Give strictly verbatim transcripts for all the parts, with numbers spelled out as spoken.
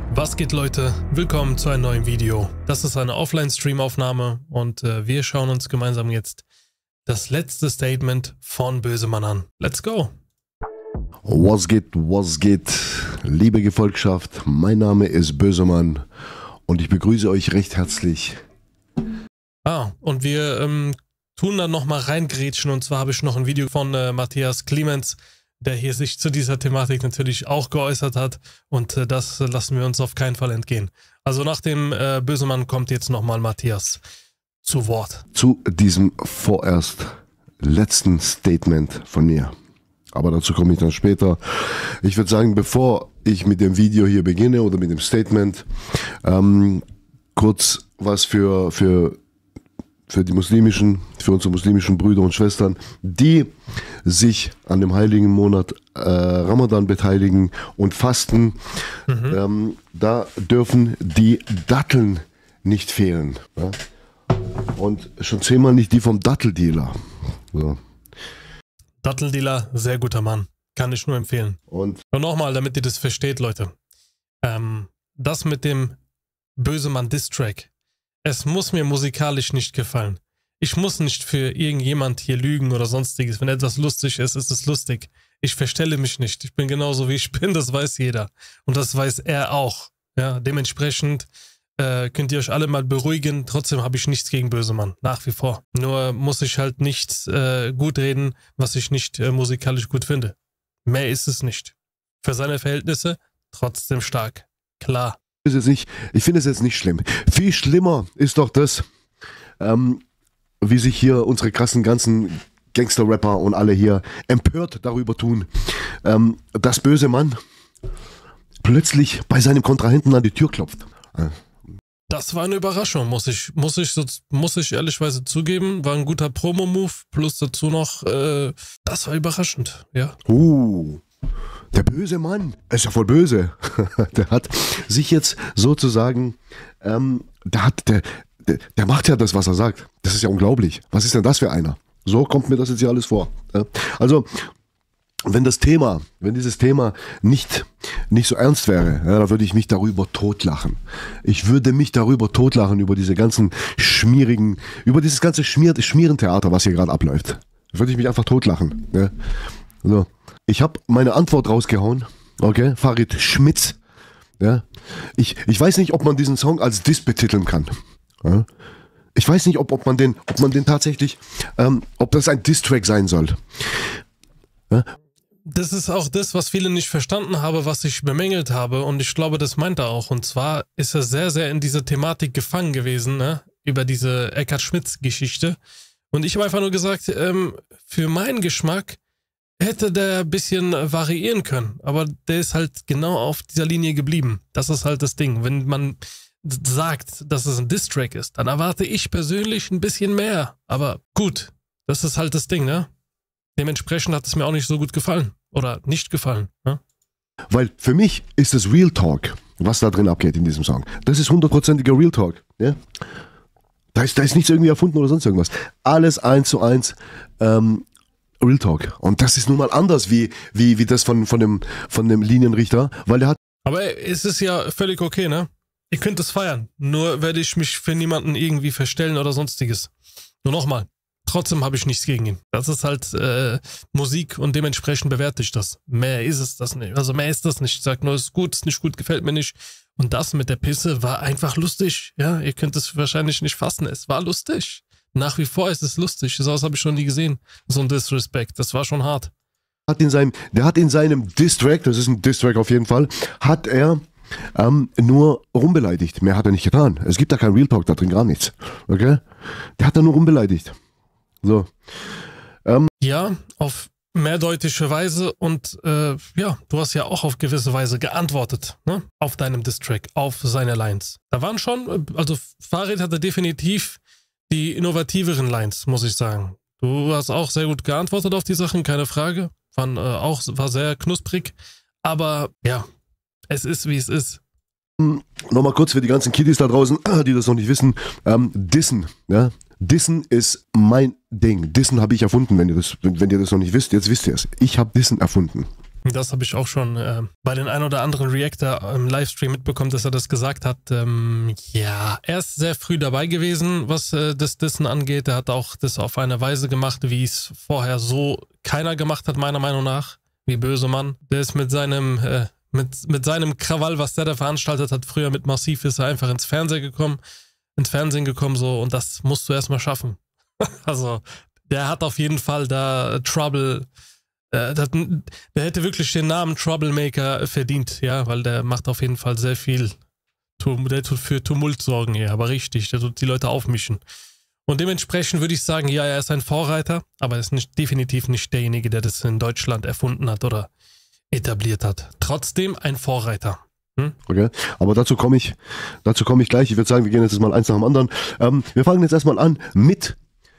Was geht, Leute? Willkommen zu einem neuen Video. Das ist eine Offline-Stream-Aufnahme und äh, wir schauen uns gemeinsam jetzt das letzte Statement von Bösemann an. Let's go! Was geht, was geht, liebe Gefolgschaft, mein Name ist Bösemann und ich begrüße euch recht herzlich. Ah, und wir ähm, tun dann nochmal reingrätschen, und zwar habe ich noch ein Video von äh, Matthias Clemens, der hier sich zu dieser Thematik natürlich auch geäußert hat, und äh, das lassen wir uns auf keinen Fall entgehen. Also nach dem äh, Bösemann kommt jetzt nochmal Matthias zu Wort. Zu diesem vorerst letzten Statement von mir. Aber dazu komme ich dann später. Ich würde sagen, bevor ich mit dem Video hier beginne oder mit dem Statement, ähm, kurz was für, für, für die muslimischen, für unsere muslimischen Brüder und Schwestern, die sich an dem heiligen Monat äh, Ramadan beteiligen und fasten. Mhm. Ähm, da dürfen die Datteln nicht fehlen. Ja? Und schon zehnmal nicht die vom Datteldealer. So. Datteldealer, sehr guter Mann. Kann ich nur empfehlen. Und, und nochmal, damit ihr das versteht, Leute. Ähm, das mit dem Bösemann-Diss-Track. Es muss mir musikalisch nicht gefallen. Ich muss nicht für irgendjemand hier lügen oder sonstiges. Wenn etwas lustig ist, ist es lustig. Ich verstelle mich nicht. Ich bin genauso, wie ich bin. Das weiß jeder. Und das weiß er auch. Ja, dementsprechend äh, könnt ihr euch alle mal beruhigen. Trotzdem habe ich nichts gegen Bösemann. Nach wie vor. Nur muss ich halt nicht äh, gut reden, was ich nicht äh, musikalisch gut finde. Mehr ist es nicht. Für seine Verhältnisse trotzdem stark. Klar. Ist jetzt nicht, ich finde es jetzt nicht schlimm. Viel schlimmer ist doch das, ähm, wie sich hier unsere krassen ganzen Gangster-Rapper und alle hier empört darüber tun, ähm, dass Bösemann plötzlich bei seinem Kontrahenten an die Tür klopft. Äh. Das war eine Überraschung, muss ich, muss ich, muss ich ehrlichweise zugeben. War ein guter Promo-Move, plus dazu noch, äh, das war überraschend, ja. Uh, der böse Mann, ist ja voll böse. Der hat sich jetzt sozusagen, ähm, der hat, der, der, der macht ja das, was er sagt. Das ist ja unglaublich. Was ist denn das für einer? So kommt mir das jetzt hier alles vor. Also, wenn das Thema, wenn dieses Thema nicht, nicht so ernst wäre, ja, dann würde ich mich darüber totlachen. Ich würde mich darüber totlachen, über diese ganzen schmierigen, über dieses ganze Schmier, Schmierentheater, was hier gerade abläuft. Da würde ich mich einfach totlachen. Ja. So. Ich habe meine Antwort rausgehauen, okay, Farid Schmitz. Ja. Ich, ich weiß nicht, ob man diesen Song als Diss betiteln kann. Ja. Ich weiß nicht, ob, ob, man den, ob man den tatsächlich, ähm, ob das ein Diss-Track sein soll. Ja. Das ist auch das, was viele nicht verstanden haben, was ich bemängelt habe, und ich glaube, das meint er auch. Und zwar ist er sehr, sehr in dieser Thematik gefangen gewesen, ne? Über diese Eckhard-Schmitz-Geschichte. Und ich habe einfach nur gesagt, ähm, für meinen Geschmack hätte der ein bisschen variieren können, aber der ist halt genau auf dieser Linie geblieben. Das ist halt das Ding. Wenn man sagt, dass es ein Diss-Track ist, dann erwarte ich persönlich ein bisschen mehr. Aber gut, das ist halt das Ding, ne? Dementsprechend hat es mir auch nicht so gut gefallen. Oder nicht gefallen, ne? Weil für mich ist es Real Talk, was da drin abgeht in diesem Song. Das ist hundertprozentiger Real Talk, ja? Da ist, da ist nichts irgendwie erfunden oder sonst irgendwas. Alles eins zu eins, ähm, Real Talk. Und das ist nun mal anders wie, wie, wie das von, von, dem, von dem Linienrichter, weil der hat... Aber es ist ja völlig okay, ne? Ihr könnt es feiern. Nur werde ich mich für niemanden irgendwie verstellen oder sonstiges. Nur nochmal. Trotzdem habe ich nichts gegen ihn. Das ist halt äh, Musik, und dementsprechend bewerte ich das. Mehr ist es das nicht. Also mehr ist das nicht. Ich sage nur, es ist gut, ist nicht gut, gefällt mir nicht. Und das mit der Pisse war einfach lustig. Ja, ihr könnt es wahrscheinlich nicht fassen. Es war lustig. Nach wie vor ist es lustig. Sowas habe ich schon nie gesehen. So ein Disrespect. Das war schon hart. Hat in seinem, der hat in seinem Diss-Track, das ist ein Diss-Track auf jeden Fall, hat er ähm, nur rumbeleidigt. Mehr hat er nicht getan. Es gibt da kein Real Talk da drin, gar nichts. Okay? Der hat da nur rumbeleidigt. So. Ähm. Ja, auf mehrdeutige Weise, und äh, ja, du hast ja auch auf gewisse Weise geantwortet, ne? Auf deinem Diss-Track, auf seine Lines. Da waren schon, also Farid hatte definitiv die innovativeren Lines, muss ich sagen. Du hast auch sehr gut geantwortet auf die Sachen, keine Frage. Waren, äh, auch, war sehr knusprig. Aber ja, es ist, wie es ist. Nochmal kurz für die ganzen Kiddies da draußen, die das noch nicht wissen. Ähm, Dissen, ja. Dissen ist mein Ding. Dissen habe ich erfunden, wenn ihr, das, wenn, wenn ihr das noch nicht wisst. Jetzt wisst ihr es. Ich habe Dissen erfunden. Das habe ich auch schon äh, bei den ein oder anderen Reactor im Livestream mitbekommen, dass er das gesagt hat. Ähm, ja, er ist sehr früh dabei gewesen, was äh, das Dissen angeht. Er hat auch das auf eine Weise gemacht, wie es vorher so keiner gemacht hat, meiner Meinung nach. Wie Bösemann. Der ist mit seinem, äh, mit, mit seinem Krawall, was der da veranstaltet hat, früher mit Massiv, ist er einfach ins Fernsehen gekommen, ins Fernsehen gekommen so, und das musst du erstmal schaffen. Also, der hat auf jeden Fall da Trouble, äh, der, der hätte wirklich den Namen Troublemaker verdient, ja, weil der macht auf jeden Fall sehr viel, der tut für Tumult sorgen, ja, aber richtig, der tut die Leute aufmischen. Und dementsprechend würde ich sagen, ja, er ist ein Vorreiter, aber er ist nicht, definitiv nicht derjenige, der das in Deutschland erfunden hat oder etabliert hat. Trotzdem ein Vorreiter. Hm? Okay, aber dazu komme ich, dazu komme ich gleich. Ich würde sagen, wir gehen jetzt mal eins nach dem anderen. Ähm, wir fangen jetzt erstmal an mit,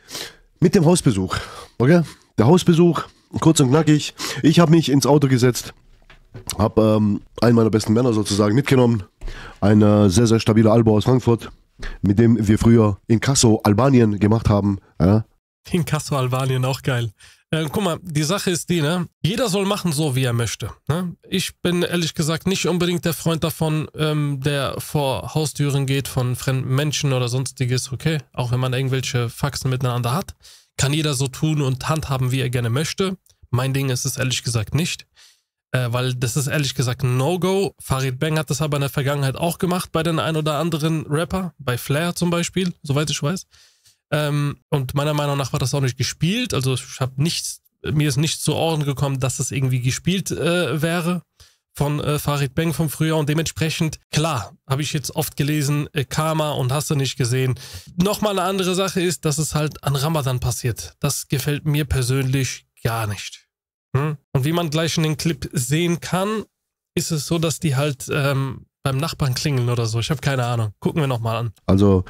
mit dem Hausbesuch. Okay, der Hausbesuch, kurz und knackig. Ich habe mich ins Auto gesetzt, habe ähm, einen meiner besten Männer sozusagen mitgenommen. Ein äh, sehr, sehr stabiler Albo aus Frankfurt, mit dem wir früher Inkasso Albanien gemacht haben. Ja. Inkasso Albanien, auch geil. Äh, guck mal, die Sache ist die, ne? Jeder soll machen so, wie er möchte. Ne? Ich bin ehrlich gesagt nicht unbedingt der Freund davon, ähm, der vor Haustüren geht von fremden Menschen oder sonstiges, okay? Auch wenn man irgendwelche Faxen miteinander hat. Kann jeder so tun und handhaben, wie er gerne möchte. Mein Ding ist es ehrlich gesagt nicht. Äh, weil das ist ehrlich gesagt ein No-Go. Farid Bang hat das aber in der Vergangenheit auch gemacht bei den ein oder anderen Rapper, bei Flair zum Beispiel, soweit ich weiß. Ähm, und meiner Meinung nach war das auch nicht gespielt. Also ich habe nichts, mir ist nicht zu Ohren gekommen, dass es irgendwie gespielt äh, wäre von äh, Farid Bang vom Frühjahr. Und dementsprechend, klar, habe ich jetzt oft gelesen, äh, Karma und hast du nicht gesehen. Nochmal eine andere Sache ist, dass es halt an Ramadan passiert. Das gefällt mir persönlich gar nicht. Hm? Und wie man gleich in den Clip sehen kann, ist es so, dass die halt ähm, beim Nachbarn klingeln oder so. Ich habe keine Ahnung. Gucken wir nochmal an. Also...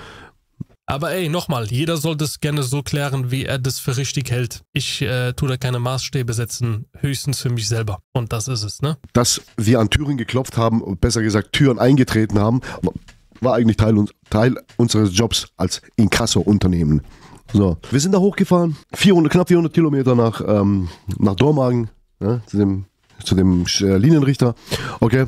Aber ey, nochmal, jeder soll das gerne so klären, wie er das für richtig hält. Ich äh, tue da keine Maßstäbe setzen, höchstens für mich selber. Und das ist es, ne? Dass wir an Türen geklopft haben, besser gesagt Türen eingetreten haben, war eigentlich Teil, Teil unseres Jobs als Inkasso-Unternehmen. So, wir sind da hochgefahren, vierhundert, knapp vierhundert Kilometer nach, ähm, nach Dormagen, ja, zu dem, zu dem äh, Linienrichter. Okay.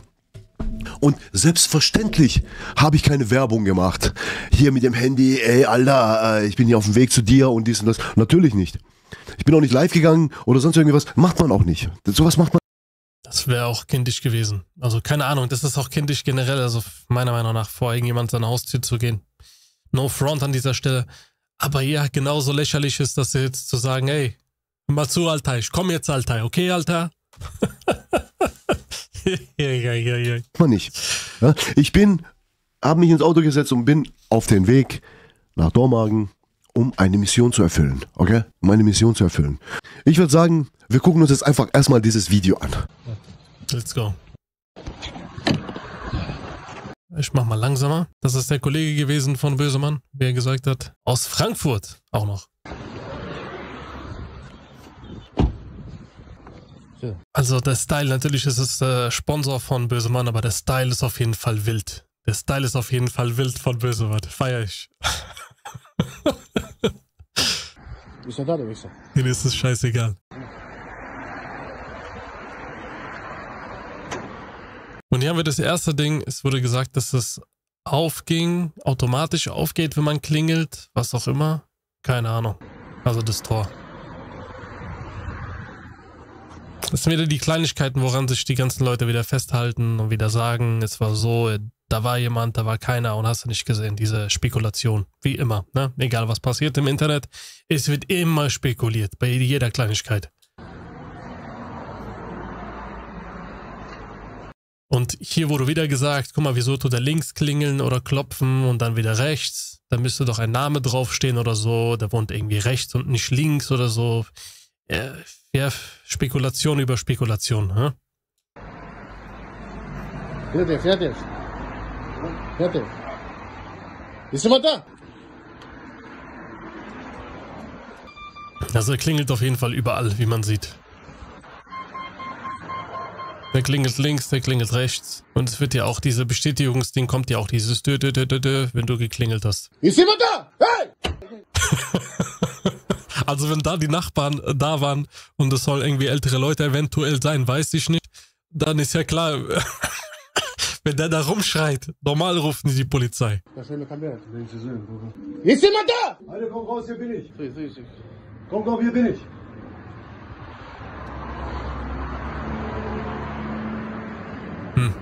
Und selbstverständlich habe ich keine Werbung gemacht. Hier mit dem Handy, ey, Alter, äh, ich bin hier auf dem Weg zu dir und dies und das. Natürlich nicht. Ich bin auch nicht live gegangen oder sonst irgendwas. Macht man auch nicht. Sowas macht man. Das wäre auch kindisch gewesen. Also keine Ahnung, das ist auch kindisch generell. Also meiner Meinung nach, vor irgendjemand seine Haustür zu gehen. No front an dieser Stelle. Aber ja, genauso lächerlich ist das jetzt zu sagen, ey, hör mal zu, Alter, ich komm jetzt, Alter. Okay, Alter? ja, ja, ja, ja. Man nicht. Ja, ich bin, habe mich ins Auto gesetzt und bin auf den Weg nach Dormagen, um eine Mission zu erfüllen. Okay? Um eine Mission zu erfüllen. Ich würde sagen, wir gucken uns jetzt einfach erstmal dieses Video an. Let's go. Ich mach mal langsamer. Das ist der Kollege gewesen von Bösemann, wie er gesagt hat. Aus Frankfurt auch noch. Also der Style, natürlich ist es äh, Sponsor von Bösemann, aber der Style ist auf jeden Fall wild. Der Style ist auf jeden Fall wild von Bösemann. Feier ich. Denen ist es scheißegal. Und hier haben wir das erste Ding. Es wurde gesagt, dass es aufging, automatisch aufgeht, wenn man klingelt. Was auch immer. Keine Ahnung. Also das Tor. Das sind wieder die Kleinigkeiten, woran sich die ganzen Leute wieder festhalten und wieder sagen, es war so, da war jemand, da war keiner und hast du nicht gesehen, diese Spekulation. Wie immer, ne? Egal was passiert im Internet, es wird immer spekuliert, bei jeder Kleinigkeit. Und hier wurde wieder gesagt, guck mal, wieso tut er links klingeln oder klopfen und dann wieder rechts? Da müsste doch ein Name draufstehen oder so, der wohnt irgendwie rechts und nicht links oder so. Ja, ja, Spekulation über Spekulation, hä? Fertig, fertig. Fertig. Ist jemand da? Also er klingelt auf jeden Fall überall, wie man sieht. Der klingelt links, der klingelt rechts. Und es wird ja auch, diese Bestätigungsding kommt ja auch dieses dö, dö, dö, dö, dö, wenn du geklingelt hast. Ist jemand da? Hey! Also wenn da die Nachbarn da waren und es soll irgendwie ältere Leute eventuell sein, weiß ich nicht, dann ist ja klar, wenn der da rumschreit, normal rufen die die Polizei. Ist jemand da? Alter, komm raus, hier bin ich. Komm, komm, hier bin ich. Hm.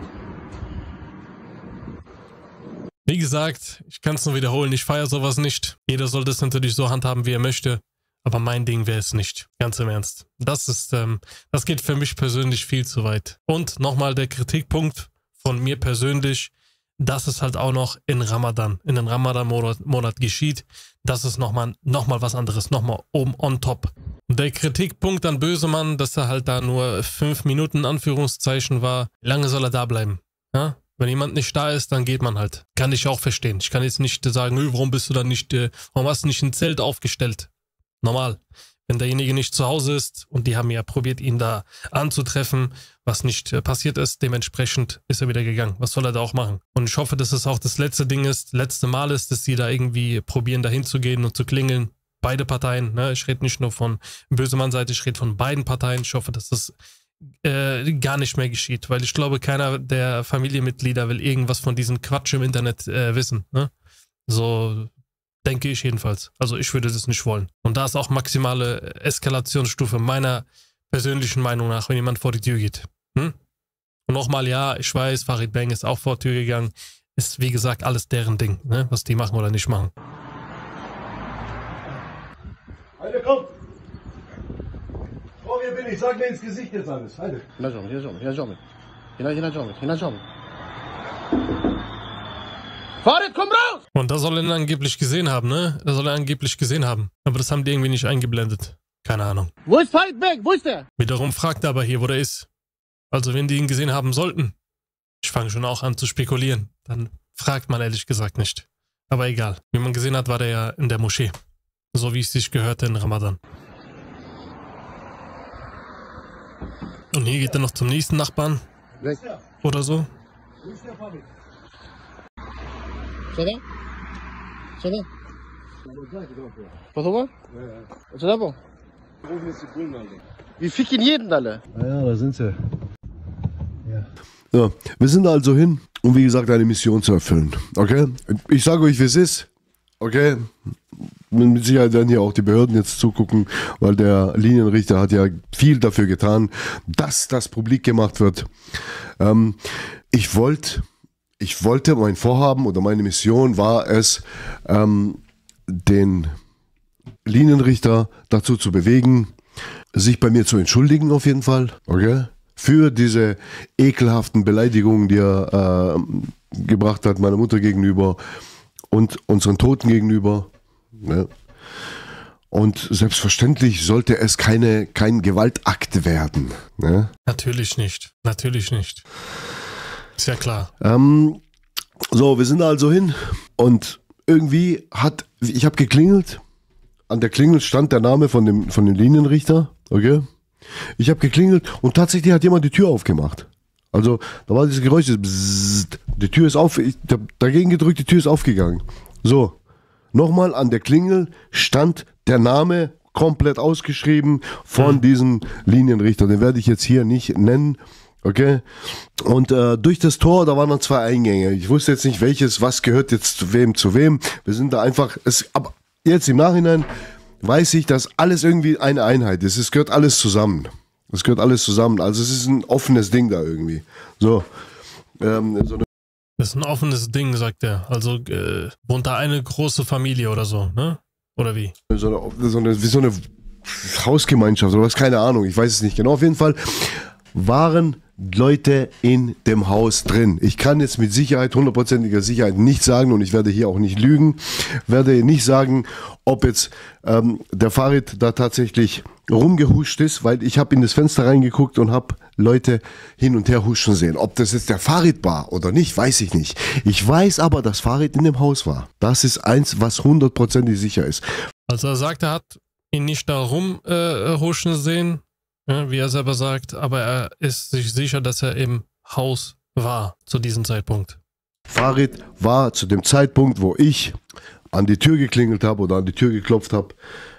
Wie gesagt, ich kann es nur wiederholen, ich feiere sowas nicht. Jeder soll das natürlich so handhaben, wie er möchte. Aber mein Ding wäre es nicht. Ganz im Ernst. Das ist, ähm, das geht für mich persönlich viel zu weit. Und nochmal der Kritikpunkt von mir persönlich, dass es halt auch noch in Ramadan, in den Ramadan-Monat Monat geschieht. Das ist nochmal noch mal was anderes, nochmal oben on top. Der Kritikpunkt an Bösemann, dass er halt da nur fünf Minuten Anführungszeichen war. Wie lange soll er da bleiben? Ja? Wenn jemand nicht da ist, dann geht man halt. Kann ich auch verstehen. Ich kann jetzt nicht sagen, warum bist du dann nicht, äh, warum hast du nicht ein Zelt aufgestellt? Normal. Wenn derjenige nicht zu Hause ist und die haben ja probiert, ihn da anzutreffen, was nicht äh, passiert ist, dementsprechend ist er wieder gegangen. Was soll er da auch machen? Und ich hoffe, dass es auch das letzte Ding ist, letzte Mal ist, dass sie da irgendwie probieren, da hinzugehen und zu klingeln. Beide Parteien, ne? Ich rede nicht nur von Bösemann-Seite, ich rede von beiden Parteien. Ich hoffe, dass das Äh, gar nicht mehr geschieht, weil ich glaube, keiner der Familienmitglieder will irgendwas von diesem Quatsch im Internet äh, wissen. Ne? So denke ich jedenfalls. Also ich würde das nicht wollen. Und da ist auch maximale Eskalationsstufe meiner persönlichen Meinung nach, wenn jemand vor die Tür geht. Hm? Und nochmal, ja, ich weiß, Farid Bang ist auch vor die Tür gegangen. Ist wie gesagt alles deren Ding, ne? Was die machen oder nicht machen. Alter, komm! Oh, hier bin ich. Sag mir ins Gesicht jetzt alles. Halte. Farid, komm raus! Und das soll er angeblich gesehen haben, ne? Das soll er angeblich gesehen haben. Aber das haben die irgendwie nicht eingeblendet. Keine Ahnung. Wo ist Farid Bang? Wo ist der? Wiederum fragt er aber hier, wo der ist. Also wenn die ihn gesehen haben sollten. Ich fange schon auch an zu spekulieren. Dann fragt man ehrlich gesagt nicht. Aber egal. Wie man gesehen hat, war der ja in der Moschee. So wie es sich gehörte in Ramadan. Und hier geht er noch zum nächsten Nachbarn. Oder so. Schau da? Schau da? Was haben wir? Was haben wir? Rufen jetzt die Bullen, Alter. Wir ficken jeden alle. Ja, ja, da sind sie. Ja. Ja, wir sind da also hin, um wie gesagt eine Mission zu erfüllen. Okay? Ich sage euch, wie es ist. Okay? Mit Sicherheit werden hier auch die Behörden jetzt zugucken, weil der Linienrichter hat ja viel dafür getan, dass das publik gemacht wird. Ähm, ich wollte, ich wollte, mein Vorhaben oder meine Mission war es, ähm, den Linienrichter dazu zu bewegen, sich bei mir zu entschuldigen auf jeden Fall, okay? Für diese ekelhaften Beleidigungen, die er äh, gebracht hat, meiner Mutter gegenüber und unseren Toten gegenüber. Ne? Und selbstverständlich sollte es keine, kein Gewaltakt werden. Ne? Natürlich nicht. Natürlich nicht. Ist ja klar. Ähm, so, wir sind da also hin und irgendwie hat, ich habe geklingelt. An der Klingel stand der Name von dem, von dem Linienrichter. Okay. Ich habe geklingelt und tatsächlich hat jemand die Tür aufgemacht. Also, da war dieses Geräusch, bzzzt, die Tür ist auf, ich hab dagegen gedrückt, die Tür ist aufgegangen. So, nochmal an der Klingel stand der Name komplett ausgeschrieben von mhm. diesem Linienrichter. Den werde ich jetzt hier nicht nennen, okay? Und äh, durch das Tor, da waren dann zwei Eingänge. Ich wusste jetzt nicht, welches, was gehört jetzt zu wem, zu wem. Wir sind da einfach, es, aber jetzt im Nachhinein weiß ich, dass alles irgendwie eine Einheit ist. Es gehört alles zusammen. Es gehört alles zusammen. Also es ist ein offenes Ding da irgendwie. So. Ähm, so eine das ist ein offenes Ding, sagt er. Also äh, wohnt da eine große Familie oder so, ne? Oder wie? So eine, so eine, wie so eine Hausgemeinschaft oder was, keine Ahnung. Ich weiß es nicht genau. Auf jeden Fall waren Leute in dem Haus drin. Ich kann jetzt mit Sicherheit, hundertprozentiger Sicherheit nicht sagen und ich werde hier auch nicht lügen, werde nicht sagen, ob jetzt ähm, der Farid da tatsächlich rumgehuscht ist, weil ich habe in das Fenster reingeguckt und habe Leute hin und her huschen sehen. Ob das jetzt der Farid war oder nicht, weiß ich nicht. Ich weiß aber, dass Farid in dem Haus war. Das ist eins, was hundertprozentig sicher ist. Also er sagt, er hat ihn nicht da rumhuschen äh, sehen, ja, wie er selber sagt, aber er ist sich sicher, dass er im Haus war zu diesem Zeitpunkt. Farid war zu dem Zeitpunkt, wo ich an die Tür geklingelt habe oder an die Tür geklopft habe,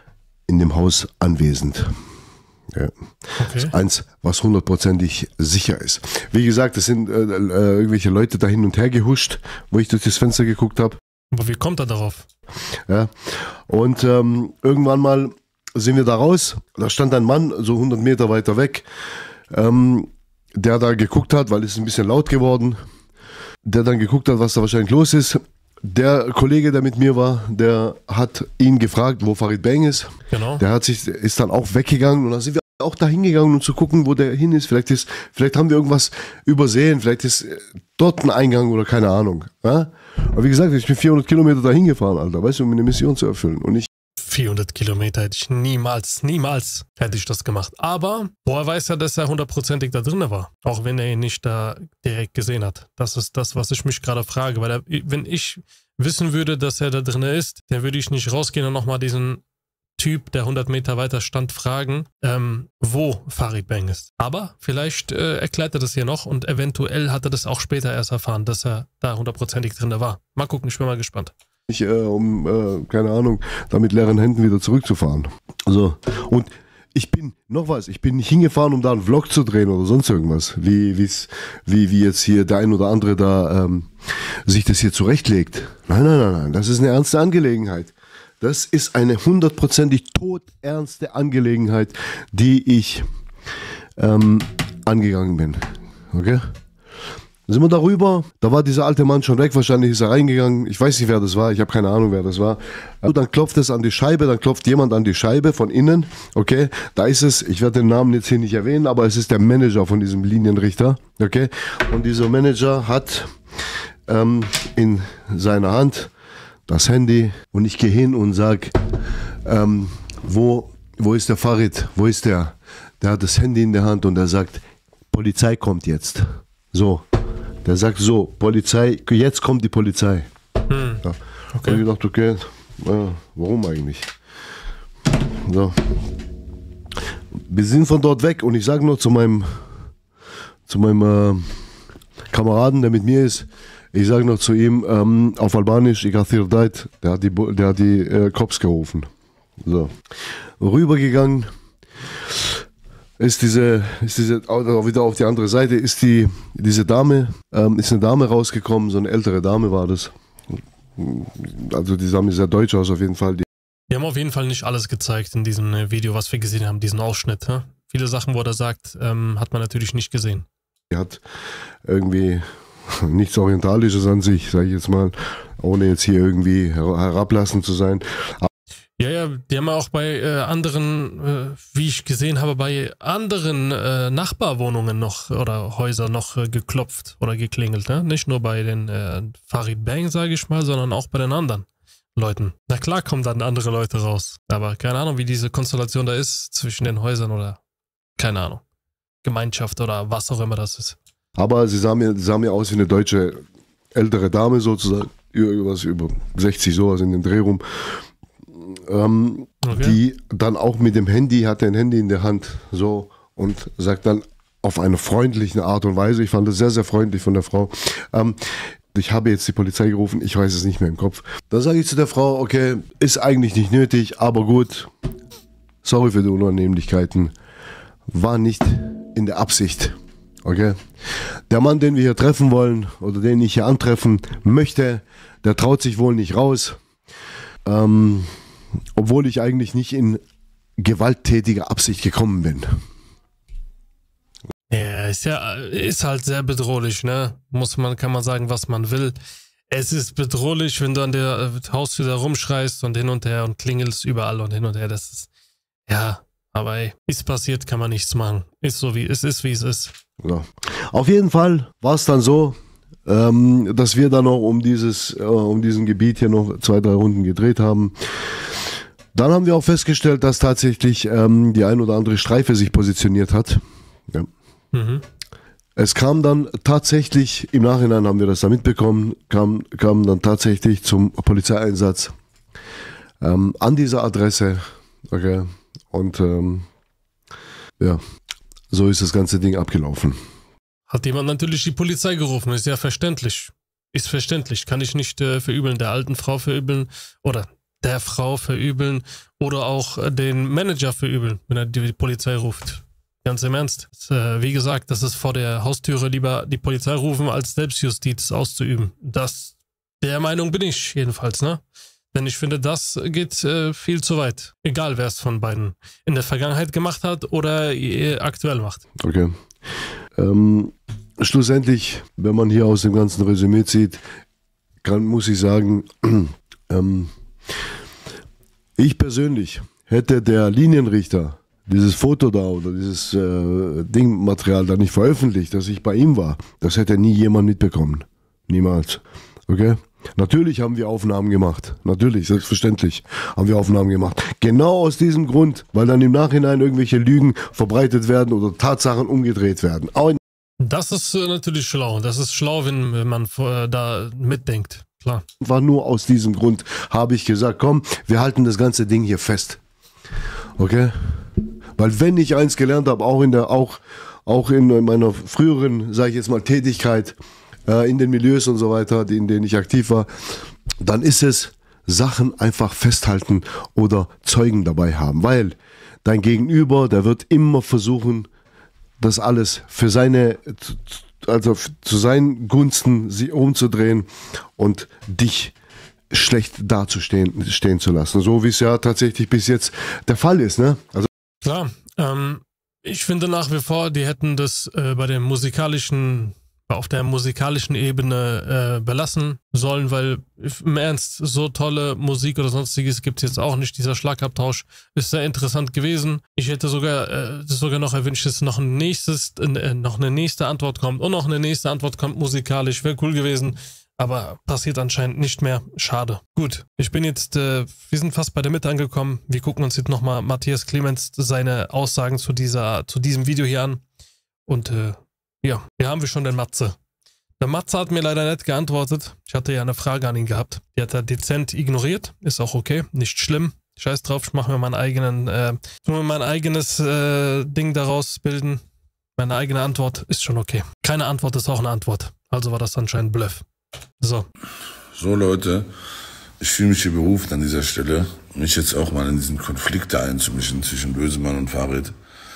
in dem Haus anwesend. Ja. Okay. Das ist eins, was hundertprozentig sicher ist. Wie gesagt, es sind äh, äh, irgendwelche Leute da hin und her gehuscht, wo ich durch das Fenster geguckt habe. Aber wie kommt er darauf? Ja. Und ähm, irgendwann mal sind wir da raus. Da stand ein Mann, so hundert Meter weiter weg, ähm, der da geguckt hat, weil es ist ein bisschen laut geworden. Der dann geguckt hat, was da wahrscheinlich los ist. Der Kollege, der mit mir war, der hat ihn gefragt, wo Farid Bang ist. Genau. Der hat sich, ist dann auch weggegangen und dann sind wir auch da hingegangen, um zu gucken, wo der hin ist. Vielleicht ist, vielleicht haben wir irgendwas übersehen, vielleicht ist dort ein Eingang oder keine Ahnung. Ja? Aber wie gesagt, ich bin vierhundert Kilometer da hingefahren, Alter, weißt du, um eine Mission zu erfüllen. Und ich vierhundert Kilometer hätte ich niemals, niemals hätte ich das gemacht. Aber woher weiß er, dass er hundertprozentig da drin war? Auch wenn er ihn nicht da direkt gesehen hat. Das ist das, was ich mich gerade frage. Weil er, wenn ich wissen würde, dass er da drin ist, dann würde ich nicht rausgehen und nochmal diesen Typ, der hundert Meter weiter stand, fragen, ähm, wo Farid Bang ist. Aber vielleicht äh, erklärt er das hier noch und eventuell hat er das auch später erst erfahren, dass er da hundertprozentig drin war. Mal gucken, ich bin mal gespannt. Nicht, äh, um, äh, keine Ahnung, da mit leeren Händen wieder zurückzufahren. Also, und ich bin, noch was, ich bin nicht hingefahren, um da einen Vlog zu drehen oder sonst irgendwas, wie, wie's, wie, wie jetzt hier der ein oder andere da ähm, sich das hier zurechtlegt. Nein, nein, nein, nein, das ist eine ernste Angelegenheit. Das ist eine hundertprozentig todernste Angelegenheit, die ich ähm, angegangen bin. Okay? Dann sind wir darüber, da war dieser alte Mann schon weg, wahrscheinlich ist er reingegangen, ich weiß nicht, wer das war, ich habe keine Ahnung, wer das war. Und dann klopft es an die Scheibe, dann klopft jemand an die Scheibe von innen, okay, da ist es, ich werde den Namen jetzt hier nicht erwähnen, aber es ist der Manager von diesem Linienrichter, okay, und dieser Manager hat ähm, in seiner Hand das Handy und ich gehe hin und sage, ähm, wo, wo ist der Farid, wo ist der? Der hat das Handy in der Hand und er sagt, Polizei kommt jetzt, so. Der sagt so, Polizei, jetzt kommt die Polizei. Hm. Ja. Okay. Und ich dachte, okay, ja, warum eigentlich? So. Wir sind von dort weg und ich sage nur zu meinem, zu meinem äh, Kameraden, der mit mir ist, ich sage noch zu ihm ähm, auf Albanisch, ich habe deit, der hat die, der hat die äh, Cops gerufen. So. Rübergegangen. Ist diese, ist diese, auch wieder auf die andere Seite, ist die, diese Dame, ähm, ist eine Dame rausgekommen, so eine ältere Dame war das. Also die sah mir sehr deutsch aus auf jeden Fall. Die, die haben auf jeden Fall nicht alles gezeigt in diesem Video, was wir gesehen haben, diesen Ausschnitt. Hä? Viele Sachen, wo er sagt, ähm, hat man natürlich nicht gesehen. Die hat irgendwie nichts Orientalisches an sich, sage ich jetzt mal, ohne jetzt hier irgendwie herablassend zu sein. Ja, ja, die haben auch bei äh, anderen, äh, wie ich gesehen habe, bei anderen äh, Nachbarwohnungen noch oder Häusern noch äh, geklopft oder geklingelt, ne? Nicht nur bei den äh, Farid Bang, sage ich mal, sondern auch bei den anderen Leuten. Na klar kommen dann andere Leute raus, aber keine Ahnung, wie diese Konstellation da ist zwischen den Häusern oder, keine Ahnung, Gemeinschaft oder was auch immer das ist. Aber sie sah mir, sah mir aus wie eine deutsche ältere Dame sozusagen, irgendwas über sechzig, sowas in dem Dreh rum. Ähm, okay. Die dann auch mit dem Handy, hat ein Handy in der Hand so und sagt dann auf eine freundliche Art und Weise, ich fand das sehr, sehr freundlich von der Frau, ähm, ich habe jetzt die Polizei gerufen, ich weiß es nicht mehr im Kopf. Da sage ich zu der Frau, okay, ist eigentlich nicht nötig, aber gut, sorry für die Unannehmlichkeiten, war nicht in der Absicht, okay. Der Mann, den wir hier treffen wollen oder den ich hier antreffen möchte, der traut sich wohl nicht raus. Ähm, obwohl ich eigentlich nicht in gewalttätiger Absicht gekommen bin. Ja, ist ja, ist halt sehr bedrohlich, ne? Muss man, kann man sagen, was man will. Es ist bedrohlich, wenn du an der Haustür da rumschreist und hin und her und klingelst überall und hin und her. Das ist, ja, aber ey, ist passiert, kann man nichts machen. Ist so wie, es ist, wie es ist. Ja. Auf jeden Fall war es dann so, ähm, dass wir dann noch um dieses, äh, um diesen Gebiet hier noch zwei, drei Runden gedreht haben. Dann haben wir auch festgestellt, dass tatsächlich ähm, die ein oder andere Streife sich positioniert hat. Ja. Mhm. Es kam dann tatsächlich, im Nachhinein haben wir das da mitbekommen, kam, kam dann tatsächlich zum Polizeieinsatz ähm, an dieser Adresse. Okay. Und ähm, ja, so ist das ganze Ding abgelaufen. Hat jemand natürlich die Polizei gerufen, ist ja verständlich. Ist verständlich, kann ich nicht äh, verübeln, der alten Frau verübeln oder der Frau verübeln oder auch den Manager verübeln, wenn er die Polizei ruft. Ganz im Ernst. Wie gesagt, das ist vor der Haustüre lieber die Polizei rufen, als Selbstjustiz auszuüben. Das, der Meinung bin ich jedenfalls, ne? Denn ich finde, das geht äh, viel zu weit. Egal, wer es von beiden in der Vergangenheit gemacht hat oder äh, aktuell macht. Okay. Ähm, schlussendlich, wenn man hier aus dem ganzen Resümee zieht, kann, muss ich sagen, ähm, ich persönlich hätte der Linienrichter dieses Foto da oder dieses äh, Dingmaterial da nicht veröffentlicht, dass ich bei ihm war, das hätte nie jemand mitbekommen. Niemals. Okay? Natürlich haben wir Aufnahmen gemacht. Natürlich, selbstverständlich haben wir Aufnahmen gemacht. Genau aus diesem Grund, weil dann im Nachhinein irgendwelche Lügen verbreitet werden oder Tatsachen umgedreht werden. Auch das ist äh, natürlich schlau. Das ist schlau, wenn, wenn man äh, da mitdenkt. Klar. War nur aus diesem Grund, habe ich gesagt, komm, wir halten das ganze Ding hier fest. Okay? Weil wenn ich eins gelernt habe, auch in der, auch, auch in meiner früheren, sage ich jetzt mal, Tätigkeit, äh, in den Milieus und so weiter, in denen ich aktiv war, dann ist es Sachen einfach festhalten oder Zeugen dabei haben. Weil dein Gegenüber, der wird immer versuchen, das alles für seine, also zu seinen Gunsten sie umzudrehen und dich schlecht dazustehen stehen zu lassen. So wie es ja tatsächlich bis jetzt der Fall ist, ne? Also klar, ähm, ich finde nach wie vor, die hätten das äh, bei der musikalischen, auf der musikalischen Ebene äh, belassen sollen, weil im Ernst, so tolle Musik oder sonstiges gibt es jetzt auch nicht. Dieser Schlagabtausch ist sehr interessant gewesen. Ich hätte sogar, äh, sogar noch erwünscht, dass noch ein nächstes, äh, noch eine nächste Antwort kommt und noch eine nächste Antwort kommt musikalisch. Wäre cool gewesen. Aber passiert anscheinend nicht mehr. Schade. Gut, ich bin jetzt, äh, wir sind fast bei der Mitte angekommen. Wir gucken uns jetzt nochmal Matthias Clemens seine Aussagen zu dieser, zu diesem Video hier an. Und äh, ja, hier haben wir schon den Matze. Der Matze hat mir leider nicht geantwortet. Ich hatte ja eine Frage an ihn gehabt. Die hat er dezent ignoriert. Ist auch okay, nicht schlimm. Scheiß drauf, ich mache mir meinen eigenen, äh, mir mein eigenes äh, Ding daraus bilden. Meine eigene Antwort ist schon okay. Keine Antwort ist auch eine Antwort. Also war das anscheinend Bluff. So. So Leute, ich fühle mich hier berufen an dieser Stelle, mich jetzt auch mal in diesen Konflikt da einzumischen zwischen Bösemann und Farid.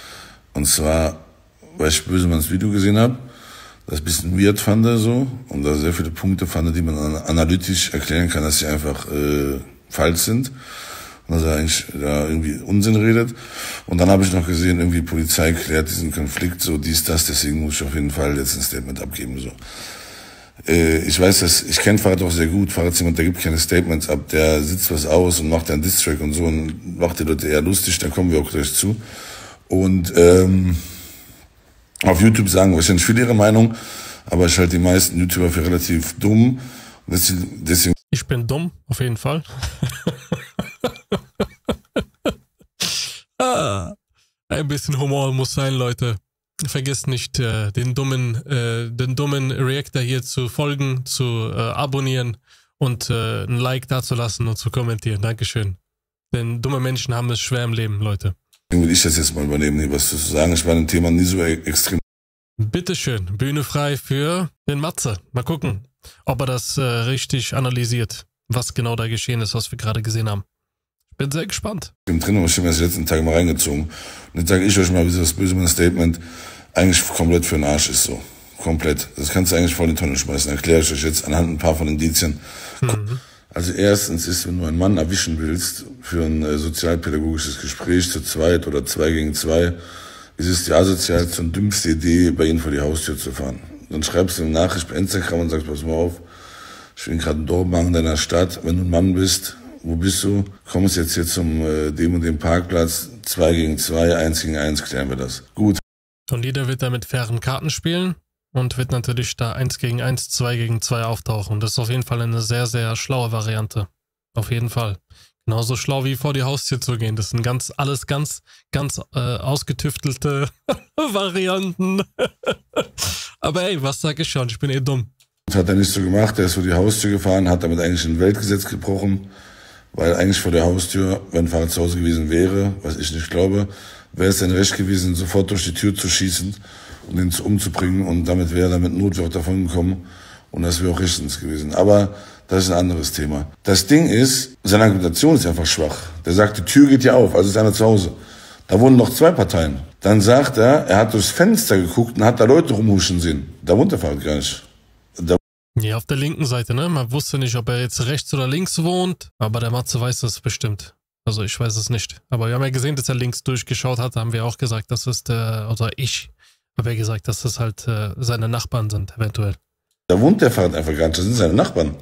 Und zwar, weil ich Bösemanns Video gesehen habe, das ein bisschen weird fand so und da sehr viele Punkte fand, die man analytisch erklären kann, dass sie einfach äh, falsch sind. Und dass er eigentlich da irgendwie Unsinn redet. Und dann habe ich noch gesehen, irgendwie Polizei klärt diesen Konflikt, so dies, das, deswegen muss ich auf jeden Fall jetzt ein Statement abgeben, so. Ich weiß, dass ich kenne Farid auch sehr gut. Farid ist jemand, der gibt keine Statements ab, der sitzt was aus und macht einen Diss-Track und so und macht die Leute eher lustig, da kommen wir auch gleich zu. Und ähm, auf YouTube sagen wahrscheinlich viele ihre Meinung, aber ich halte die meisten YouTuber für relativ dumm. Deswegen, deswegen ich bin dumm, auf jeden Fall. ah, ein bisschen Humor muss sein, Leute. Vergesst nicht, äh, den dummen, äh, den dummen Reactor hier zu folgen, zu äh, abonnieren und äh, ein Like dazulassen und zu kommentieren. Dankeschön. Denn dumme Menschen haben es schwer im Leben, Leute. Will ich das jetzt mal übernehmen, hier was zu sagen. Ich war in dem Thema nie so extrem. Bitteschön, Bühne frei für den Matze. Mal gucken, ob er das äh, richtig analysiert, was genau da geschehen ist, was wir gerade gesehen haben. Ich bin sehr gespannt. Im Drin habe ich mir das letzten Tag mal reingezogen. Und jetzt sage ich euch mal, wie das Bösemann-Statement eigentlich komplett für den Arsch ist, so. Komplett. Das kannst du eigentlich voll in die Tonne schmeißen. Erkläre ich euch jetzt anhand ein paar von Indizien. Mhm. Also erstens ist, wenn du einen Mann erwischen willst für ein äh, sozialpädagogisches Gespräch zu zweit oder zwei gegen zwei, ist es die asozialste und dümmste Idee, bei ihnen vor die Haustür zu fahren. Dann schreibst du eine Nachricht bei Instagram und sagst, pass mal auf, ich bin gerade in Dortmund in deiner Stadt, wenn du ein Mann bist, wo bist du? Kommst jetzt hier zum äh, dem und dem Parkplatz, zwei gegen zwei, eins gegen eins, klären wir das. Gut. Und jeder wird da mit fairen Karten spielen und wird natürlich da eins gegen eins, zwei gegen zwei auftauchen. Das ist auf jeden Fall eine sehr, sehr schlaue Variante. Auf jeden Fall. Genauso schlau wie vor die Haustür zu gehen. Das sind ganz, alles ganz, ganz äh, ausgetüftelte Varianten. Aber ey, was sag ich schon? Ich bin eh dumm. Das hat er nicht so gemacht. Er ist vor die Haustür gefahren, hat damit eigentlich ein Weltgesetz gebrochen. Weil eigentlich vor der Haustür, wenn Farid zu Hause gewesen wäre, was ich nicht glaube, wäre es sein Recht gewesen, sofort durch die Tür zu schießen und ihn umzubringen. Und damit wäre er mit Notwehr davon gekommen. Und das wäre auch rechtens gewesen. Aber das ist ein anderes Thema. Das Ding ist, seine Argumentation ist einfach schwach. Der sagt, die Tür geht ja auf, also ist einer zu Hause. Da wohnen noch zwei Parteien. Dann sagt er, er hat durchs Fenster geguckt und hat da Leute rumhuschen sehen. Da wohnt der Fahrer gar nicht. Da ja, auf der linken Seite, ne? Man wusste nicht, ob er jetzt rechts oder links wohnt, aber der Matze weiß das bestimmt. Also ich weiß es nicht. Aber wir haben ja gesehen, dass er links durchgeschaut hat, da haben wir auch gesagt, dass es der, oder ich habe ja gesagt, dass das halt äh, seine Nachbarn sind, eventuell. Da wohnt der Fahrer einfach gar nicht, das sind seine Nachbarn.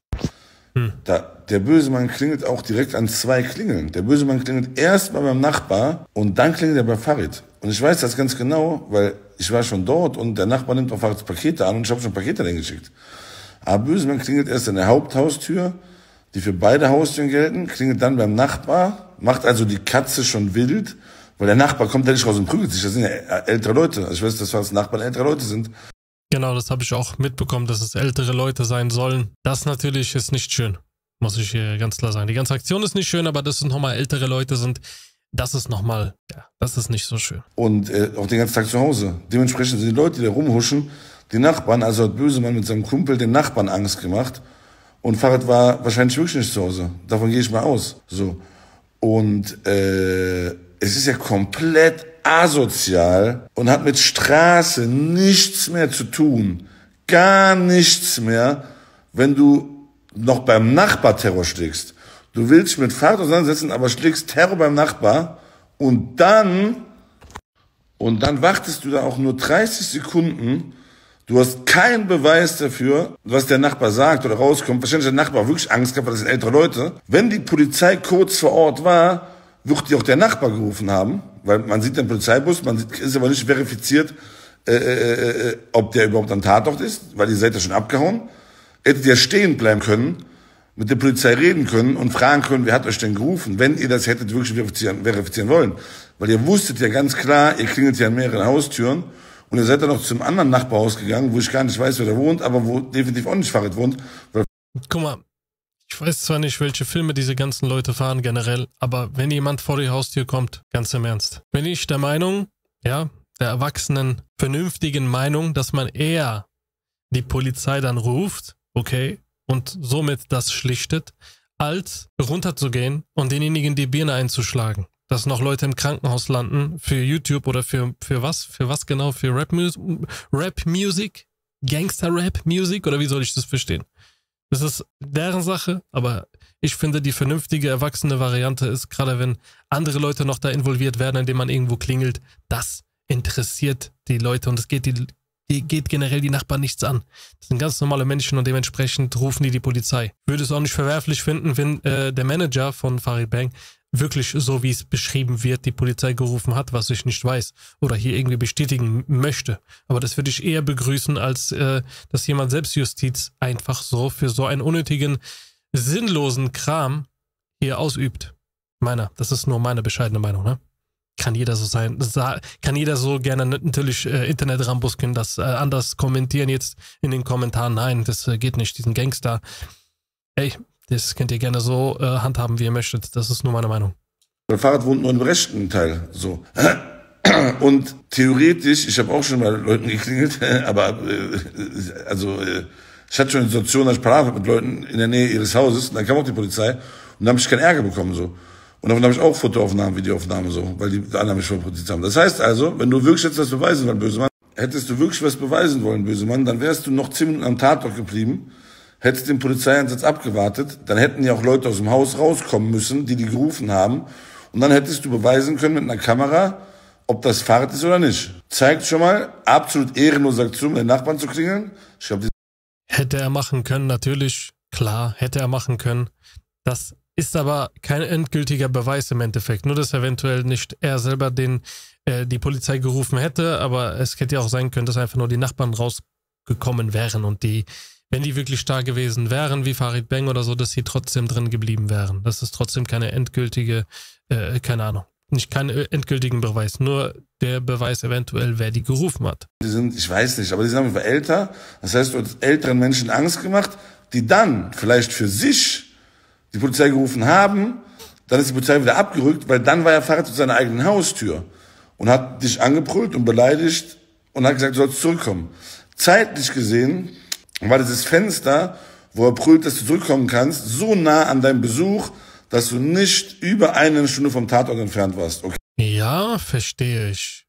Hm. Da, der böse Mann klingelt auch direkt an zwei Klingeln. Der böse Mann klingelt erst mal beim Nachbar und dann klingelt er bei Farid. Und ich weiß das ganz genau, weil ich war schon dort und der Nachbar nimmt auf Farids Pakete an und ich habe schon Pakete reingeschickt. Aber böse Mann klingelt erst an der Haupthaustür, die für beide Haustüren gelten, klingelt dann beim Nachbar, macht also die Katze schon wild, weil der Nachbar kommt ja nicht raus und prügelt sich. Das sind ja ältere Leute. Also ich weiß, dass Farids Nachbarn ältere Leute sind. Genau, das habe ich auch mitbekommen, dass es ältere Leute sein sollen. Das natürlich ist nicht schön, muss ich hier ganz klar sagen. Die ganze Aktion ist nicht schön, aber dass es nochmal ältere Leute sind, das ist nochmal, ja, das ist nicht so schön. Und äh, auch den ganzen Tag zu Hause. Dementsprechend sind die Leute, die da rumhuschen, die Nachbarn, also hat böse Mann mit seinem Kumpel den Nachbarn Angst gemacht. Und Farid war wahrscheinlich wirklich nicht zu Hause. Davon gehe ich mal aus. So. Und äh, es ist ja komplett asozial und hat mit Straße nichts mehr zu tun. Gar nichts mehr, wenn du noch beim Nachbar Terror schlägst. Du willst dich mit Farid auseinandersetzen, aber schlägst Terror beim Nachbar und dann, und dann wartest du da auch nur dreißig Sekunden. Du hast keinen Beweis dafür, was der Nachbar sagt oder rauskommt. Wahrscheinlich hat der Nachbar wirklich Angst gehabt, weil das sind ältere Leute. Wenn die Polizei kurz vor Ort war, wird die auch der Nachbar gerufen haben, weil man sieht den Polizeibus, man sieht, ist aber nicht verifiziert, äh, äh, äh, ob der überhaupt am Tatort ist, weil ihr seid ja schon abgehauen. Hättet ihr stehen bleiben können, mit der Polizei reden können und fragen können, wer hat euch denn gerufen, wenn ihr das hättet wirklich verifizieren, verifizieren wollen. Weil ihr wusstet ja ganz klar, ihr klingelt ja an mehreren Haustüren und ihr seid dann noch zum anderen Nachbarhaus gegangen, wo ich gar nicht weiß, wer da wohnt, aber wo definitiv auch nicht Farid wohnt. Guck mal, ich weiß zwar nicht, welche Filme diese ganzen Leute fahren generell, aber wenn jemand vor die Haustür kommt, ganz im Ernst, bin ich der Meinung, ja, der erwachsenen, vernünftigen Meinung, dass man eher die Polizei dann ruft, okay, und somit das schlichtet, als runterzugehen und denjenigen die Birne einzuschlagen. Dass noch Leute im Krankenhaus landen für YouTube oder für, für was? Für was genau? Für Rap-Music? Rap-Music? Gangster-Rap-Music? Oder wie soll ich das verstehen? Das ist deren Sache, aber ich finde, die vernünftige, erwachsene Variante ist, gerade wenn andere Leute noch da involviert werden, indem man irgendwo klingelt, das interessiert die Leute und es geht, die, die geht generell die Nachbarn nichts an. Das sind ganz normale Menschen und dementsprechend rufen die die Polizei. Würde es auch nicht verwerflich finden, wenn äh, der Manager von Farid Bang wirklich so, wie es beschrieben wird, die Polizei gerufen hat, was ich nicht weiß oder hier irgendwie bestätigen möchte. Aber das würde ich eher begrüßen, als äh, dass jemand Selbstjustiz einfach so für so einen unnötigen, sinnlosen Kram hier ausübt. Meiner, das ist nur meine bescheidene Meinung, ne? Kann jeder so sein, kann jeder so gerne natürlich äh, Internet-Rambos können das äh, anders kommentieren jetzt in den Kommentaren. Nein, das äh, geht nicht, diesen Gangster. Ey, das könnt ihr gerne so äh, handhaben, wie ihr möchtet. Das ist nur meine Meinung. Mein Fahrrad wohnt nur im rechten Teil. So. Und theoretisch, ich habe auch schon mal Leuten geklingelt, aber äh, also äh, ich hatte schon eine Situation, dass ich parat mit Leuten in der Nähe ihres Hauses und dann kam auch die Polizei und dann habe ich keinen Ärger bekommen. So. Und davon habe ich auch Fotoaufnahmen, Videoaufnahmen, so, weil die anderen mich schon protestiert haben. Das heißt also, wenn du wirklich jetzt was beweisen wollen, böse Mann, hättest du wirklich was beweisen wollen, böse Mann, dann wärst du noch zehn Minuten am Tatort geblieben, hättest den Polizeieinsatz abgewartet, dann hätten ja auch Leute aus dem Haus rauskommen müssen, die die gerufen haben. Und dann hättest du beweisen können mit einer Kamera, ob das Fahrrad ist oder nicht. Zeigt schon mal, absolut ehrenlose Aktion, den Nachbarn zu klingeln. Ich glaub, die hätte er machen können, natürlich. Klar, hätte er machen können. Das ist aber kein endgültiger Beweis im Endeffekt. Nur, dass eventuell nicht er selber den, äh, die Polizei gerufen hätte, aber es hätte ja auch sein können, dass einfach nur die Nachbarn rausgekommen wären und die, wenn die wirklich stark gewesen wären, wie Farid Bang oder so, dass sie trotzdem drin geblieben wären. Das ist trotzdem keine endgültige, äh, keine Ahnung, nicht keinen endgültigen Beweis, nur der Beweis eventuell, wer die gerufen hat. Die sind, ich weiß nicht, aber die sind auf jeden Fall älter. Das heißt, du hast älteren Menschen Angst gemacht, die dann vielleicht für sich die Polizei gerufen haben, dann ist die Polizei wieder abgerückt, weil dann war er Fahrrad zu seiner eigenen Haustür und hat dich angebrüllt und beleidigt und hat gesagt, du sollst zurückkommen. Zeitlich gesehen war dieses Fenster, wo er brüllt, dass du zurückkommen kannst, so nah an deinem Besuch, dass du nicht über eine Stunde vom Tatort entfernt warst. Okay. Ja, verstehe ich.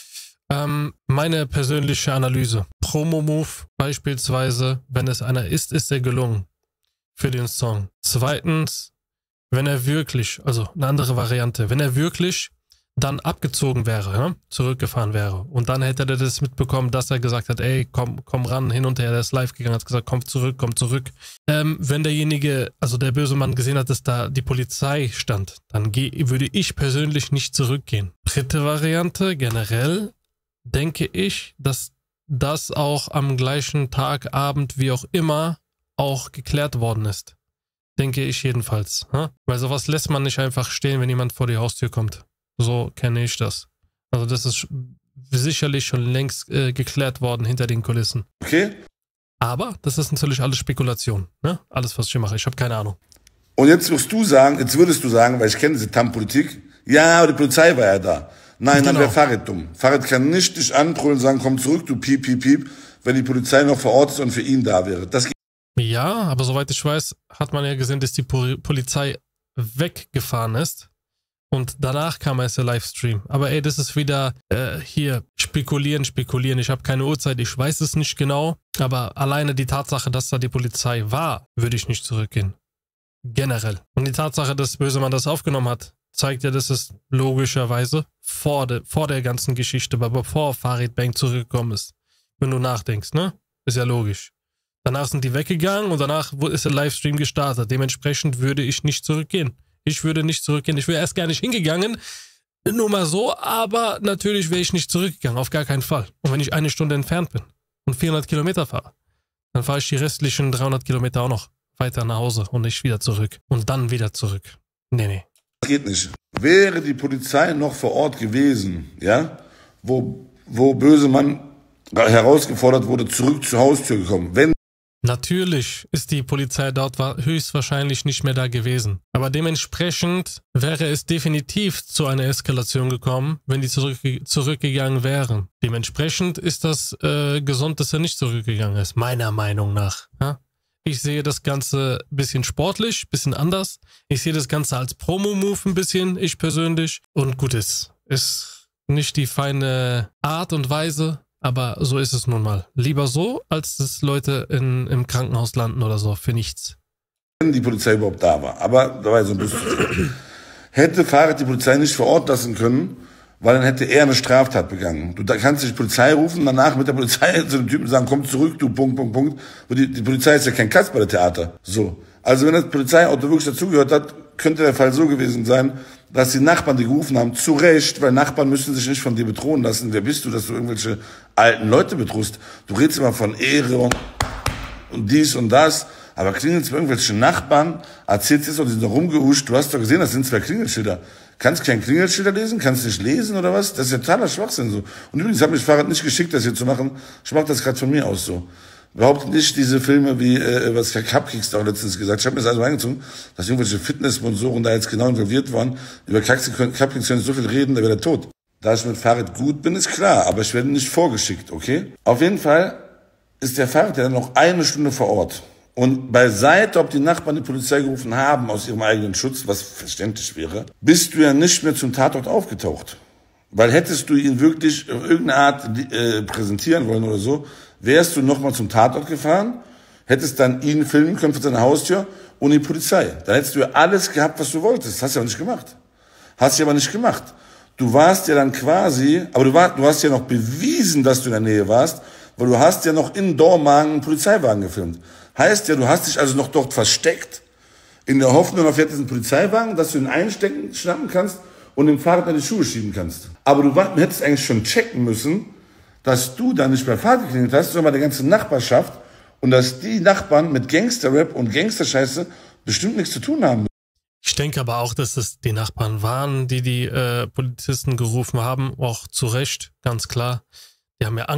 Ähm, meine persönliche Analyse. Promo-Move beispielsweise, wenn es einer ist, ist er gelungen für den Song. Zweitens, wenn er wirklich, also eine andere Variante, wenn er wirklich dann abgezogen wäre, ja, zurückgefahren wäre und dann hätte er das mitbekommen, dass er gesagt hat, ey, komm, komm ran, hin und her, der ist live gegangen, hat gesagt, komm zurück, komm zurück. Ähm, wenn derjenige, also der böse Mann gesehen hat, dass da die Polizei stand, dann würde ich persönlich nicht zurückgehen. Dritte Variante, generell denke ich, dass das auch am gleichen Tag, Abend, wie auch immer, auch geklärt worden ist. Denke ich jedenfalls. Ja? Weil sowas lässt man nicht einfach stehen, wenn jemand vor die Haustür kommt. So kenne ich das. Also das ist sicherlich schon längst äh, geklärt worden hinter den Kulissen. Okay. Aber das ist natürlich alles Spekulation. Ne? Alles, was ich hier mache. Ich habe keine Ahnung. Und jetzt wirst du sagen, jetzt würdest du sagen, weil ich kenne diese Tam-Politik, ja, aber die Polizei war ja da. Nein, genau. Dann wäre Farid dumm. Farid kann nicht dich anbrüllen und sagen, komm zurück, du piep, piep, piep, wenn die Polizei noch vor Ort ist und für ihn da wäre. Das geht. Ja, aber soweit ich weiß, hat man ja gesehen, dass die Polizei weggefahren ist. Und danach kam erst der Livestream. Aber ey, das ist wieder äh, hier spekulieren, spekulieren. Ich habe keine Uhrzeit, ich weiß es nicht genau. Aber alleine die Tatsache, dass da die Polizei war, würde ich nicht zurückgehen. Generell. Und die Tatsache, dass Bösemann das aufgenommen hat, zeigt ja, dass es logischerweise vor, de, vor der ganzen Geschichte, aber bevor Farid Bang zurückgekommen ist. Wenn du nachdenkst, ne? Ist ja logisch. Danach sind die weggegangen und danach ist der Livestream gestartet. Dementsprechend würde ich nicht zurückgehen. Ich würde nicht zurückgehen. Ich wäre erst gar nicht hingegangen. Nur mal so, aber natürlich wäre ich nicht zurückgegangen. Auf gar keinen Fall. Und wenn ich eine Stunde entfernt bin und vierhundert Kilometer fahre, dann fahre ich die restlichen dreihundert Kilometer auch noch weiter nach Hause und nicht wieder zurück. Und dann wieder zurück. Nee, nee. Das geht nicht. Wäre die Polizei noch vor Ort gewesen, ja, wo, wo Bösemann herausgefordert wurde, zurück zur Haustür gekommen. Wenn Natürlich ist die Polizei dort höchstwahrscheinlich nicht mehr da gewesen. Aber dementsprechend wäre es definitiv zu einer Eskalation gekommen, wenn die zurück, zurückgegangen wären. Dementsprechend ist das äh, gesund, dass er nicht zurückgegangen ist, meiner Meinung nach. Ja? Ich sehe das Ganze ein bisschen sportlich, ein bisschen anders. Ich sehe das Ganze als Promo-Move ein bisschen, ich persönlich. Und gut ist, ist nicht die feine Art und Weise, aber so ist es nun mal. Lieber so, als dass Leute in, im Krankenhaus landen oder so, für nichts. Wenn die Polizei überhaupt da war. Aber da war so ein bisschen. Hätte Farid die Polizei nicht vor Ort lassen können, weil dann hätte er eine Straftat begangen. Du da kannst die Polizei rufen, danach mit der Polizei zu dem Typen sagen, komm zurück, du, Punkt, Punkt, Punkt. Und die, die Polizei ist ja kein Kasperle Theater. So. Also wenn das Polizeiauto wirklich dazugehört hat, könnte der Fall so gewesen sein, dass die Nachbarn die gerufen haben, zu Recht, weil Nachbarn müssen sich nicht von dir bedrohen lassen. Wer bist du, dass du irgendwelche alten Leute bedrohst? Du redest immer von Ehre und, und dies und das, aber klingelst bei irgendwelchen Nachbarn, erzählst jetzt, und die sind noch rumgehuscht, du hast doch gesehen, das sind zwei Klingelschilder. Kannst kein Klingelschilder lesen? Kannst nicht lesen oder was? Das ist ja totaler Schwachsinn so. Und übrigens hat mich Farid nicht geschickt, das hier zu machen. Ich mache das gerade von mir aus so. Überhaupt nicht diese Filme wie, äh, was Cupcakes da auch letztens gesagt. Ich habe mir das also reingezogen, dass irgendwelche Fitnesssponsoren da jetzt genau involviert waren. Über Cupcakes können nicht so viel reden, da wäre der tot. Da ich mit Farid gut bin, ist klar, aber ich werde nicht vorgeschickt, okay? Auf jeden Fall ist der Farid ja dann noch eine Stunde vor Ort. Und beiseite, ob die Nachbarn die Polizei gerufen haben aus ihrem eigenen Schutz, was verständlich wäre, bist du ja nicht mehr zum Tatort aufgetaucht. Weil hättest du ihn wirklich auf irgendeine Art äh, präsentieren wollen oder so, wärst du nochmal zum Tatort gefahren, hättest dann ihn filmen können von seiner Haustür und die Polizei. Dann hättest du ja alles gehabt, was du wolltest. Hast du ja auch nicht gemacht. Hast du aber nicht gemacht. Du warst ja dann quasi, aber du, war, du hast ja noch bewiesen, dass du in der Nähe warst, weil du hast ja noch in Dormagen einen Polizeiwagen gefilmt. Heißt ja, du hast dich also noch dort versteckt, in der Hoffnung auf jetzt einen Polizeiwagen, dass du ihn einstecken, schnappen kannst und dem Fahrrad in die Schuhe schieben kannst. Aber du hättest eigentlich schon checken müssen, dass du da nicht bei Fahrrad geklingelt hast, sondern bei der ganzen Nachbarschaft und dass die Nachbarn mit Gangsterrap und Gangsterscheiße bestimmt nichts zu tun haben. Ich denke aber auch, dass es die Nachbarn waren, die die äh, Polizisten gerufen haben, auch zu Recht, ganz klar. Die haben ja Angst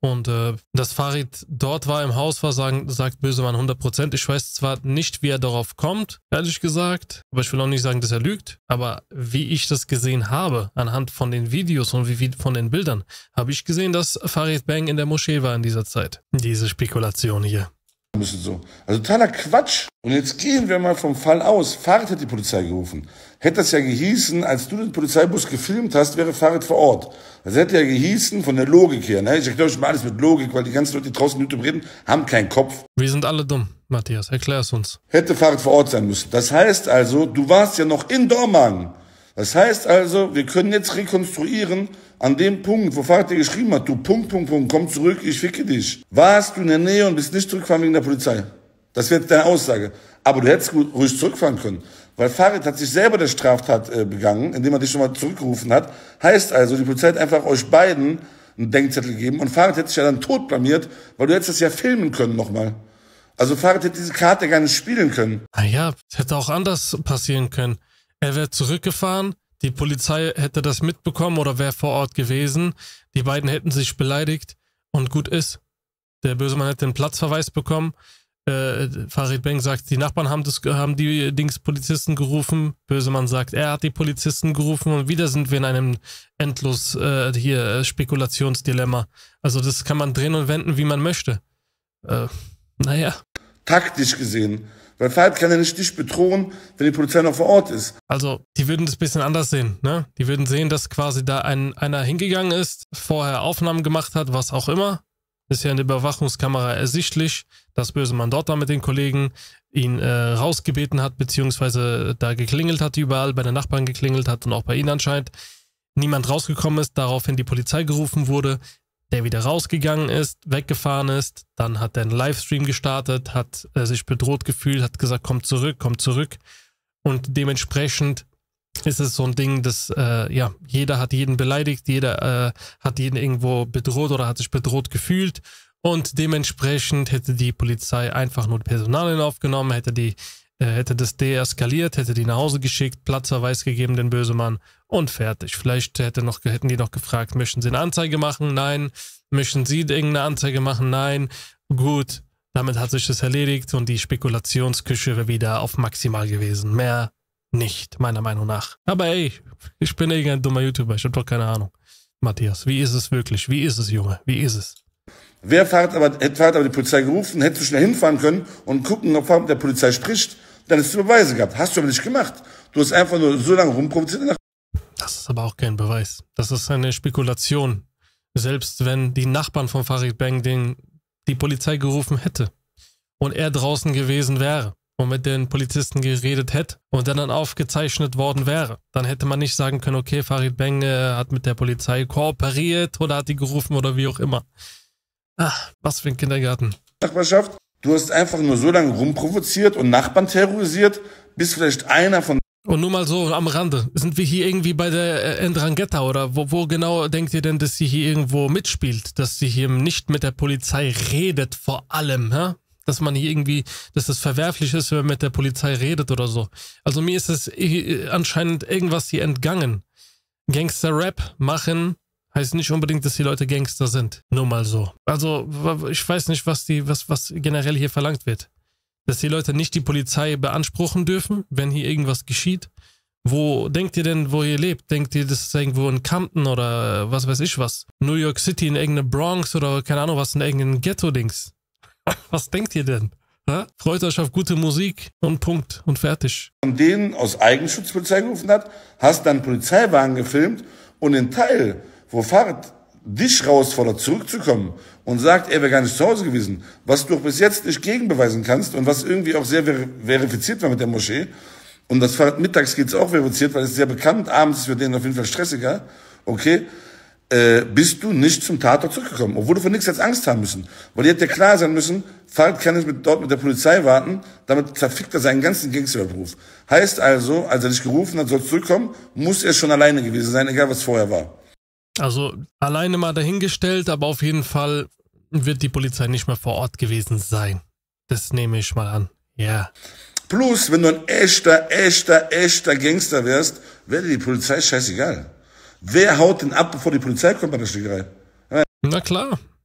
Und äh, dass Farid dort war im Haus, war, sagen, sagt Bösemann hundert Prozent. Ich weiß zwar nicht, wie er darauf kommt, ehrlich gesagt, aber ich will auch nicht sagen, dass er lügt. Aber wie ich das gesehen habe, anhand von den Videos und wie, wie von den Bildern, habe ich gesehen, dass Farid Bang in der Moschee war in dieser Zeit. Diese Spekulation hier. Müssen so. Also totaler Quatsch. Und jetzt gehen wir mal vom Fall aus. Farid hat die Polizei gerufen. Hätte das ja gehießen, als du den Polizeibus gefilmt hast, wäre Farid vor Ort. Das hätte ja gehießen von der Logik her. Ne? Ich erkläre euch mal alles mit Logik, weil die ganzen Leute, die draußen mit YouTube reden, haben keinen Kopf. Wir sind alle dumm, Matthias. Erklär es uns. Hätte Farid vor Ort sein müssen. Das heißt also, du warst ja noch in Dormagen. Das heißt also, wir können jetzt rekonstruieren, an dem Punkt, wo Farid dir geschrieben hat, du Punkt, Punkt, Punkt, komm zurück, ich ficke dich. Warst du in der Nähe und bist nicht zurückgefahren wegen der Polizei? Das wäre deine Aussage. Aber du hättest ruhig zurückfahren können. Weil Farid hat sich selber der Straftat äh, begangen, indem er dich schon mal zurückgerufen hat. Heißt also, die Polizei hat einfach euch beiden einen Denkzettel gegeben und Farid hätte sich ja dann tot blamiert, weil du hättest das ja filmen können nochmal. Also Farid hätte diese Karte gar nicht spielen können. Naja, es hätte auch anders passieren können. Er wäre zurückgefahren, die Polizei hätte das mitbekommen oder wäre vor Ort gewesen. Die beiden hätten sich beleidigt und gut ist. Der Bösemann hätte einen Platzverweis bekommen. Äh, Farid Bang sagt, die Nachbarn haben, das, haben die Dings Polizisten gerufen. Bösemann sagt, er hat die Polizisten gerufen und wieder sind wir in einem endlos äh, hier äh, Spekulationsdilemma. Also das kann man drehen und wenden, wie man möchte. Äh, naja. Taktisch gesehen. Weil Farid kann ja nicht dich bedrohen, wenn die Polizei noch vor Ort ist. Also, die würden das ein bisschen anders sehen, ne? Die würden sehen, dass quasi da ein, einer hingegangen ist, vorher Aufnahmen gemacht hat, was auch immer. Ist ja in der Überwachungskamera ersichtlich, dass Bösemann dort war mit den Kollegen, ihn äh, rausgebeten hat, beziehungsweise da geklingelt hat, überall bei den Nachbarn geklingelt hat und auch bei ihnen anscheinend. Niemand rausgekommen ist, daraufhin die Polizei gerufen wurde, der wieder rausgegangen ist, weggefahren ist, dann hat er einen Livestream gestartet, hat äh, sich bedroht gefühlt, hat gesagt, komm zurück, komm zurück. Und dementsprechend ist es so ein Ding, dass äh, ja, jeder hat jeden beleidigt, jeder äh, hat jeden irgendwo bedroht oder hat sich bedroht gefühlt. Und dementsprechend hätte die Polizei einfach nur Personalien aufgenommen, hätte die äh, hätte das deeskaliert, hätte die nach Hause geschickt, Platzverweis gegeben, den Bösemann und fertig. Vielleicht hätte noch, hätten die noch gefragt, möchten Sie eine Anzeige machen? Nein. Möchten Sie irgendeine Anzeige machen? Nein. Gut, damit hat sich das erledigt und die Spekulationsküche wäre wieder auf maximal gewesen. Mehr nicht, meiner Meinung nach. Aber ey, ich bin irgendein dummer YouTuber, ich habe doch keine Ahnung. Matthias, wie ist es wirklich? Wie ist es, Junge? Wie ist es? Wer Farid aber, hätte Farid aber die Polizei gerufen, hätte du schnell hinfahren können und gucken, ob Farid mit der Polizei spricht, dann hättest du Beweise gehabt. Hast du aber nicht gemacht. Du hast einfach nur so lange rumprovoziert. Das ist aber auch kein Beweis. Das ist eine Spekulation. Selbst wenn die Nachbarn von Farid Bang den, die Polizei gerufen hätte und er draußen gewesen wäre und mit den Polizisten geredet hätte und dann, dann aufgezeichnet worden wäre, dann hätte man nicht sagen können, okay, Farid Bang äh, hat mit der Polizei kooperiert oder hat die gerufen oder wie auch immer. Ach, was für ein Kindergarten. Nachbarschaft, du hast einfach nur so lange rumprovoziert und Nachbarn terrorisiert, bis vielleicht einer von... Und nur mal so am Rande, sind wir hier irgendwie bei der äh, Ndrangheta oder wo, wo genau denkt ihr denn, dass sie hier irgendwo mitspielt, dass sie hier nicht mit der Polizei redet vor allem, hä? Dass man hier irgendwie, dass das verwerflich ist, wenn man mit der Polizei redet oder so. Also mir ist es äh, anscheinend irgendwas hier entgangen. Gangster-Rap machen heißt nicht unbedingt, dass die Leute Gangster sind. Nur mal so. Also ich weiß nicht, was die, was, was generell hier verlangt wird. Dass die Leute nicht die Polizei beanspruchen dürfen, wenn hier irgendwas geschieht. Wo denkt ihr denn, wo ihr lebt? Denkt ihr, das ist irgendwo in Compton oder was weiß ich was? New York City, in irgendeiner Bronx oder keine Ahnung was, in irgendeinem Ghetto-Dings? Was denkt ihr denn? Ha? Freut euch auf gute Musik und Punkt und fertig. Von denen aus Eigenschutz Polizei gerufen hat, hast dann einen Polizeiwagen gefilmt und den Teil, wo Farid dich herausfordert, zurückzukommen und sagt, er wäre gar nicht zu Hause gewesen, was du auch bis jetzt nicht gegenbeweisen kannst und was irgendwie auch sehr ver verifiziert war mit der Moschee. Und das Farid mittags geht es auch verifiziert, weil es ist sehr bekannt, abends ist für den auf jeden Fall stressiger, okay, äh, bist du nicht zum Tatort zurückgekommen, obwohl du von nichts jetzt Angst haben müssen. Weil dir hätte ja klar sein müssen, Farid kann nicht mit, dort mit der Polizei warten, damit zerfickt er seinen ganzen Gangsterberuf. Heißt also, als er dich gerufen hat, soll zurückkommen, muss er schon alleine gewesen sein, egal was vorher war. Also alleine mal dahingestellt, aber auf jeden Fall wird die Polizei nicht mehr vor Ort gewesen sein. Das nehme ich mal an. Ja. Plus, wenn du ein echter, echter, echter Gangster wärst, wäre die Polizei scheißegal. Wer haut denn ab, bevor die Polizei kommt bei der Schlägerei? Na klar.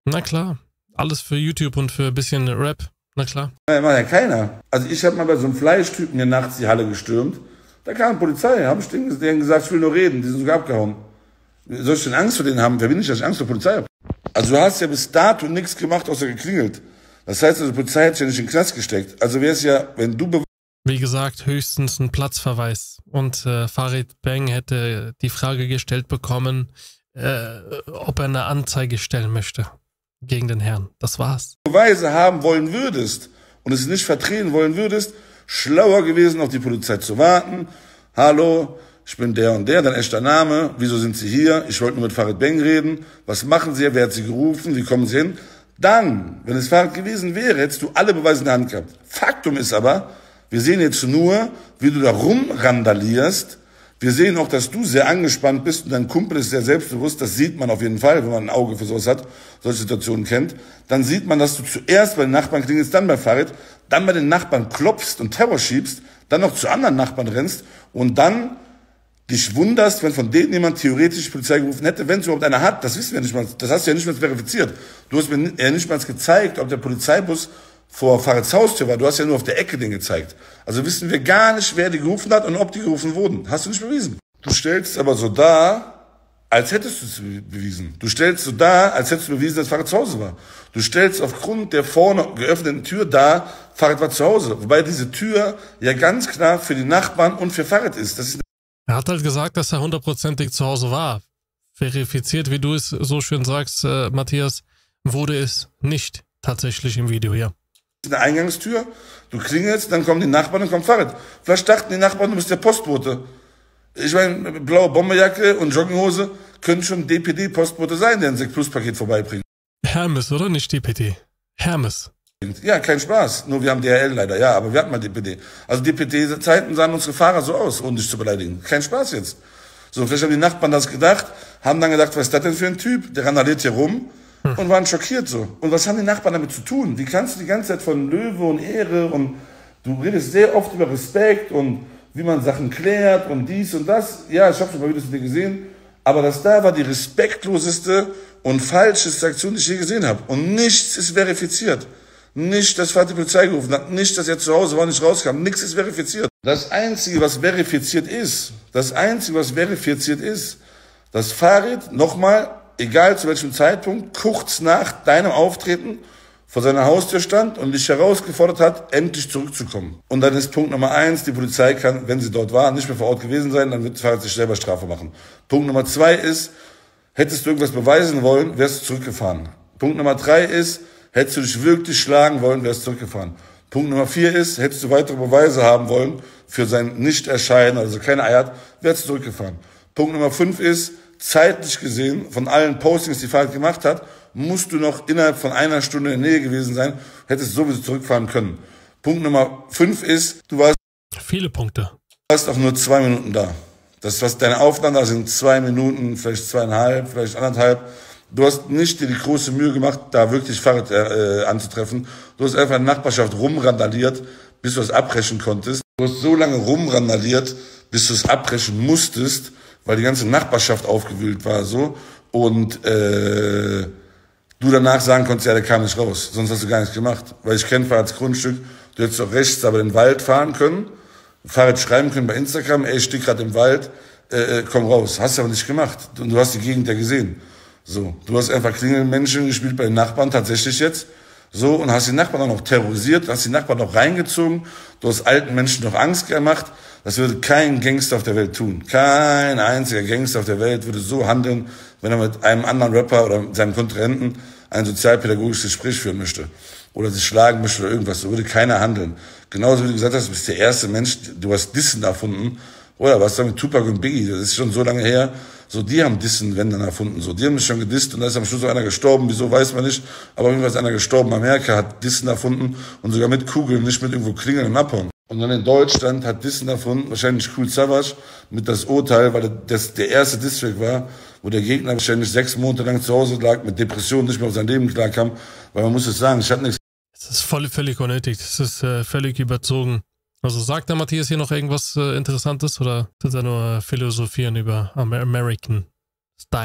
Na klar. Alles für YouTube und für ein bisschen Rap. Na klar. Nein, macht ja keiner. Also ich habe mal bei so einem Fleischtypen hier nachts die Halle gestürmt. Da kam die Polizei, habe ich denen gesagt, ich will nur reden. Die sind sogar abgehauen. Soll ich denn Angst vor denen haben? Wer bin ich, dass ich Angst vor der Polizei habe? Also du hast ja bis dato nichts gemacht, außer geklingelt. Das heißt, also die Polizei hat dich ja nicht in den Knast gesteckt. Also wäre es ja, wenn du... Wie gesagt, höchstens ein Platzverweis. Und äh, Farid Bang hätte die Frage gestellt bekommen, äh, ob er eine Anzeige stellen möchte gegen den Herrn. Das war's. Beweise haben wollen würdest und es nicht vertreten wollen würdest, schlauer gewesen, auf die Polizei zu warten. Hallo, ich bin der und der, dein echter Name. Wieso sind Sie hier? Ich wollte nur mit Farid Bang reden. Was machen Sie? Wer hat Sie gerufen? Wie kommen Sie hin? Dann, wenn es Farid gewesen wäre, hättest du alle Beweise in der Hand gehabt. Faktum ist aber, wir sehen jetzt nur, wie du da rumrandalierst. Wir sehen auch, dass du sehr angespannt bist und dein Kumpel ist sehr selbstbewusst. Das sieht man auf jeden Fall, wenn man ein Auge für sowas hat, solche Situationen kennt. Dann sieht man, dass du zuerst bei den Nachbarn klingelst, dann bei Farid, dann bei den Nachbarn klopfst und Terror schiebst, dann noch zu anderen Nachbarn rennst und dann dich wunderst, wenn von denen jemand theoretisch die Polizei gerufen hätte, wenn es überhaupt einer hat. Das wissen wir nicht mal. Das hast du ja nicht mal verifiziert. Du hast mir ja nicht mal gezeigt, ob der Polizeibus vor Farids Haustür war. Du hast ja nur auf der Ecke den gezeigt. Also wissen wir gar nicht, wer die gerufen hat und ob die gerufen wurden. Hast du nicht bewiesen. Du stellst aber so dar, als hättest du es bewiesen. Du stellst so dar, als hättest du bewiesen, dass Farid zu Hause war. Du stellst aufgrund der vorne geöffneten Tür dar, Farid war zu Hause. Wobei diese Tür ja ganz klar für die Nachbarn und für Farid ist. Das ist Er hat halt gesagt, dass er hundertprozentig zu Hause war. Verifiziert, wie du es so schön sagst, äh, Matthias, wurde es nicht tatsächlich im Video hier. eine Eingangstür, du klingelst, dann kommen die Nachbarn und kommt Farid. Vielleicht dachten die Nachbarn, du bist der Postbote. Ich meine, blaue Bomberjacke und Jogginghose können schon D P D-Postbote sein, der ein sechs Plus Paket vorbeibringt. Hermes, oder? Nicht D P D. Hermes. Ja, kein Spaß. Nur wir haben D H L leider, ja, aber wir hatten mal D P D. Also D P D-Zeiten sahen unsere Fahrer so aus, ohne dich zu beleidigen. Kein Spaß jetzt. So, vielleicht haben die Nachbarn das gedacht, haben dann gedacht, was ist das denn für ein Typ? Der randaliert hier rum. Und waren schockiert so. Und was haben die Nachbarn damit zu tun? Wie kannst du die ganze Zeit von Löwe und Ehre und du redest sehr oft über Respekt und wie man Sachen klärt und dies und das. Ja, ich habe schon mal Videos mit dir gesehen. Aber das da war die respektloseste und falscheste Aktion, die ich je gesehen habe. Und nichts ist verifiziert. Nicht, dass Farid die Polizei gerufen hat. Nicht, dass er zu Hause war und nicht rauskam. Nichts ist verifiziert. Das Einzige, was verifiziert ist, das Einzige, was verifiziert ist, dass Farid nochmal, egal zu welchem Zeitpunkt, kurz nach deinem Auftreten vor seiner Haustür stand und dich herausgefordert hat, endlich zurückzukommen. Und dann ist Punkt Nummer eins, die Polizei kann, wenn sie dort war, nicht mehr vor Ort gewesen sein, dann wird Farid sich selber Strafe machen. Punkt Nummer zwei ist, hättest du irgendwas beweisen wollen, wärst du zurückgefahren. Punkt Nummer drei ist, hättest du dich wirklich schlagen wollen, wärst du zurückgefahren. Punkt Nummer vier ist, hättest du weitere Beweise haben wollen für sein Nicht-Erscheinen, also keine Eier hat, wärst du zurückgefahren. Punkt Nummer fünf ist, zeitlich gesehen, von allen Postings, die Farid gemacht hat, musst du noch innerhalb von einer Stunde in der Nähe gewesen sein, hättest sowieso zurückfahren können. Punkt Nummer fünf ist, du warst... Viele Punkte. Du warst auch nur zwei Minuten da. Das, was deine Aufnahmen da sind, zwei Minuten, vielleicht zweieinhalb, vielleicht anderthalb. Du hast nicht dir die große Mühe gemacht, da wirklich Farid äh, anzutreffen. Du hast einfach in der Nachbarschaft rumrandaliert, bis du es abbrechen konntest. Du hast so lange rumrandaliert, bis du es abbrechen musstest, weil die ganze Nachbarschaft aufgewühlt war, so. Und äh, du danach sagen konntest, ja, der kam nicht raus. Sonst hast du gar nichts gemacht. Weil ich kenne Farids Grundstück. Du hättest doch rechts aber in den Wald fahren können, Farid schreiben können bei Instagram, ey, ich stehe gerade im Wald, äh, komm raus. Hast du aber nicht gemacht. Und du hast die Gegend ja gesehen. So, du hast einfach Klingelmenschen gespielt bei den Nachbarn, tatsächlich jetzt. So, und hast die Nachbarn auch noch terrorisiert, hast die Nachbarn noch reingezogen. Du hast alten Menschen noch Angst gemacht. Das würde kein Gangster auf der Welt tun. Kein einziger Gangster auf der Welt würde so handeln, wenn er mit einem anderen Rapper oder mit seinem Kontrahenten ein sozialpädagogisches Gespräch führen möchte. Oder sich schlagen möchte oder irgendwas. So würde keiner handeln. Genauso wie du gesagt hast, du bist der erste Mensch, du hast Dissen erfunden. Oder was da mit Tupac und Biggie, das ist schon so lange her. So, die haben Dissen, wenn dann erfunden. So, die haben mich schon gedisst und da ist am Schluss auch einer gestorben. Wieso, weiß man nicht. Aber irgendwann ist einer gestorben. Amerika hat Dissen erfunden und sogar mit Kugeln, nicht mit irgendwo Klingeln und Abhauen. Und dann in Deutschland hat Dissen erfunden, wahrscheinlich Kool Savas, mit das Urteil, weil das der erste Distrack war, wo der Gegner wahrscheinlich sechs Monate lang zu Hause lag, mit Depressionen nicht mehr auf sein Leben klarkam. Weil man muss es sagen, ich hatte nichts. Das ist voll, völlig unnötig. Das ist äh, völlig überzogen. Also sagt der Matthias hier noch irgendwas äh, Interessantes oder tut er nur philosophieren über Amer American Style?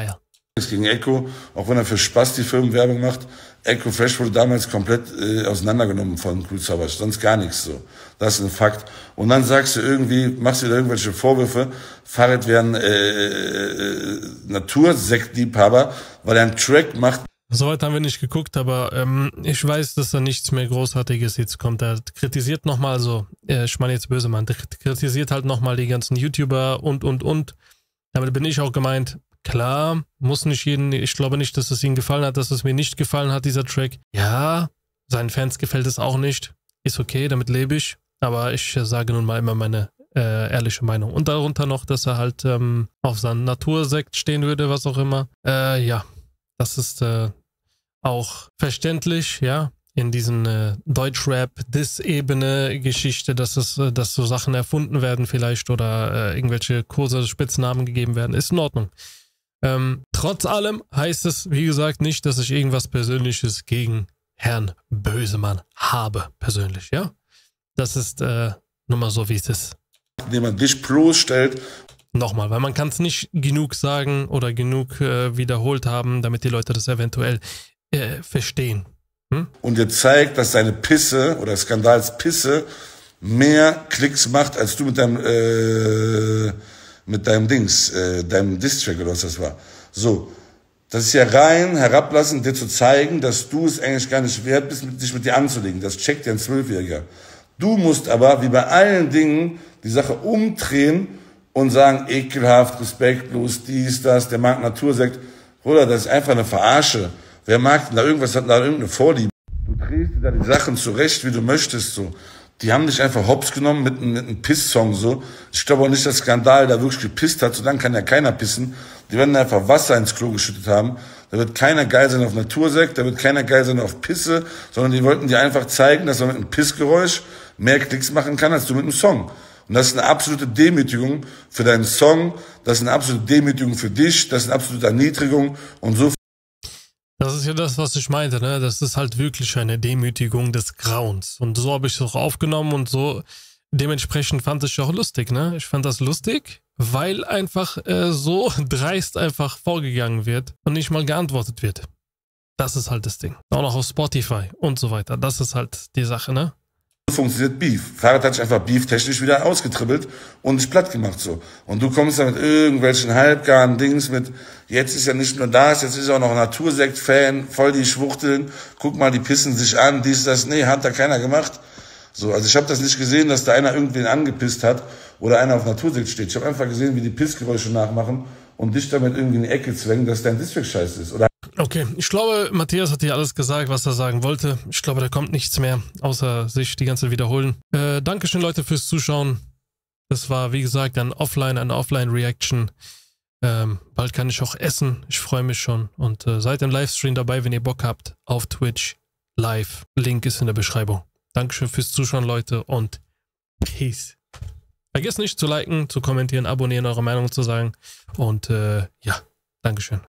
Gegen Echo, auch wenn er für Spaß die Firmenwerbung macht. Echo Fresh wurde damals komplett äh, auseinandergenommen von Kool Savas, sonst gar nichts so. Das ist ein Fakt. Und dann sagst du irgendwie, machst du dir irgendwelche Vorwürfe, Farid wäre ein äh, äh, Natursektliebhaber, weil er einen Track macht. Soweit haben wir nicht geguckt, aber ähm, ich weiß, dass da nichts mehr Großartiges jetzt kommt. Er kritisiert nochmal so, äh, ich meine jetzt böse Mann, der kritisiert halt nochmal die ganzen YouTuber und, und, und. Damit bin ich auch gemeint. Klar, muss nicht jeden, ich glaube nicht, dass es ihnen gefallen hat, dass es mir nicht gefallen hat, dieser Track. Ja, seinen Fans gefällt es auch nicht. Ist okay, damit lebe ich. Aber ich äh, sage nun mal immer meine äh, ehrliche Meinung. Und darunter noch, dass er halt ähm, auf seinen Natursekt stehen würde, was auch immer. Äh, ja, das ist äh, auch verständlich, ja. In diesen äh, Deutschrap-Diss-Ebene-Geschichte, dass es, äh, dass so Sachen erfunden werden vielleicht oder äh, irgendwelche Kurse, Spitznamen gegeben werden, ist in Ordnung. Ähm, trotz allem heißt es, wie gesagt, nicht, dass ich irgendwas Persönliches gegen Herrn Bösemann habe, persönlich, ja. Das ist äh, nur mal so, wie es ist. Indem man dich bloßstellt. Nochmal, weil man kann es nicht genug sagen oder genug äh, wiederholt haben, damit die Leute das eventuell äh, verstehen. Hm? Und dir zeigt, dass seine Pisse oder Skandalspisse mehr Klicks macht, als du mit deinem äh, mit deinem Dings, äh, deinem Distrack oder was das war. So, das ist ja rein herablassend, dir zu zeigen, dass du es eigentlich gar nicht wert bist, dich mit dir anzulegen. Das checkt ja ein Zwölfjähriger. Du musst aber, wie bei allen Dingen, die Sache umdrehen und sagen, ekelhaft, respektlos, dies, das, der mag Natursekt. Bruder, das ist einfach eine Verarsche. Wer mag denn da irgendwas, hat da irgendeine Vorliebe? Du drehst dir da die Sachen zurecht, wie du möchtest, so. Die haben dich einfach hops genommen mit, mit einem Piss-Song, so. Ich glaube auch nicht, dass Skandal da wirklich gepisst hat, so dann kann ja keiner pissen. Die werden einfach Wasser ins Klo geschüttet haben. Da wird keiner geil sein auf Natursekt, da wird keiner geil sein auf Pisse, sondern die wollten dir einfach zeigen, dass man mit einem Pissgeräusch mehr Klicks machen kann, als du mit einem Song. Und das ist eine absolute Demütigung für deinen Song, das ist eine absolute Demütigung für dich, das ist eine absolute Erniedrigung und so. Das ist ja das, was ich meinte, ne? Das ist halt wirklich eine Demütigung des Grauens. Und so habe ich es auch aufgenommen und so dementsprechend fand ich es auch lustig, ne? Ich fand das lustig, weil einfach äh, so dreist einfach vorgegangen wird und nicht mal geantwortet wird. Das ist halt das Ding. Auch noch auf Spotify und so weiter. Das ist halt die Sache, ne? Funktioniert Beef. Farid hat sich einfach Beef-technisch wieder ausgetribbelt und dich platt gemacht so. Und du kommst da mit irgendwelchen halbgaren Dings mit, jetzt ist ja nicht nur das, jetzt ist er auch noch Natursekt-Fan, voll die Schwuchteln, guck mal, die pissen sich an, dies, das, nee, hat da keiner gemacht. So, also ich habe das nicht gesehen, dass da einer irgendwen angepisst hat oder einer auf Natursekt steht. Ich habe einfach gesehen, wie die Pissgeräusche nachmachen und dich damit irgendwie in die Ecke zwängen, dass dein District scheiße ist, oder? Okay, ich glaube, Matthias hat hier alles gesagt, was er sagen wollte. Ich glaube, da kommt nichts mehr, außer sich die ganze Zeit wiederholen. Äh, Dankeschön, Leute, fürs Zuschauen. Das war, wie gesagt, ein Offline, eine Offline-Reaction. Ähm, bald kann ich auch essen. Ich freue mich schon. Und äh, seid im Livestream dabei, wenn ihr Bock habt, auf Twitch live. Link ist in der Beschreibung. Dankeschön fürs Zuschauen, Leute, und Peace. Vergesst nicht zu liken, zu kommentieren, abonnieren, eure Meinung zu sagen. Und äh, ja, Dankeschön.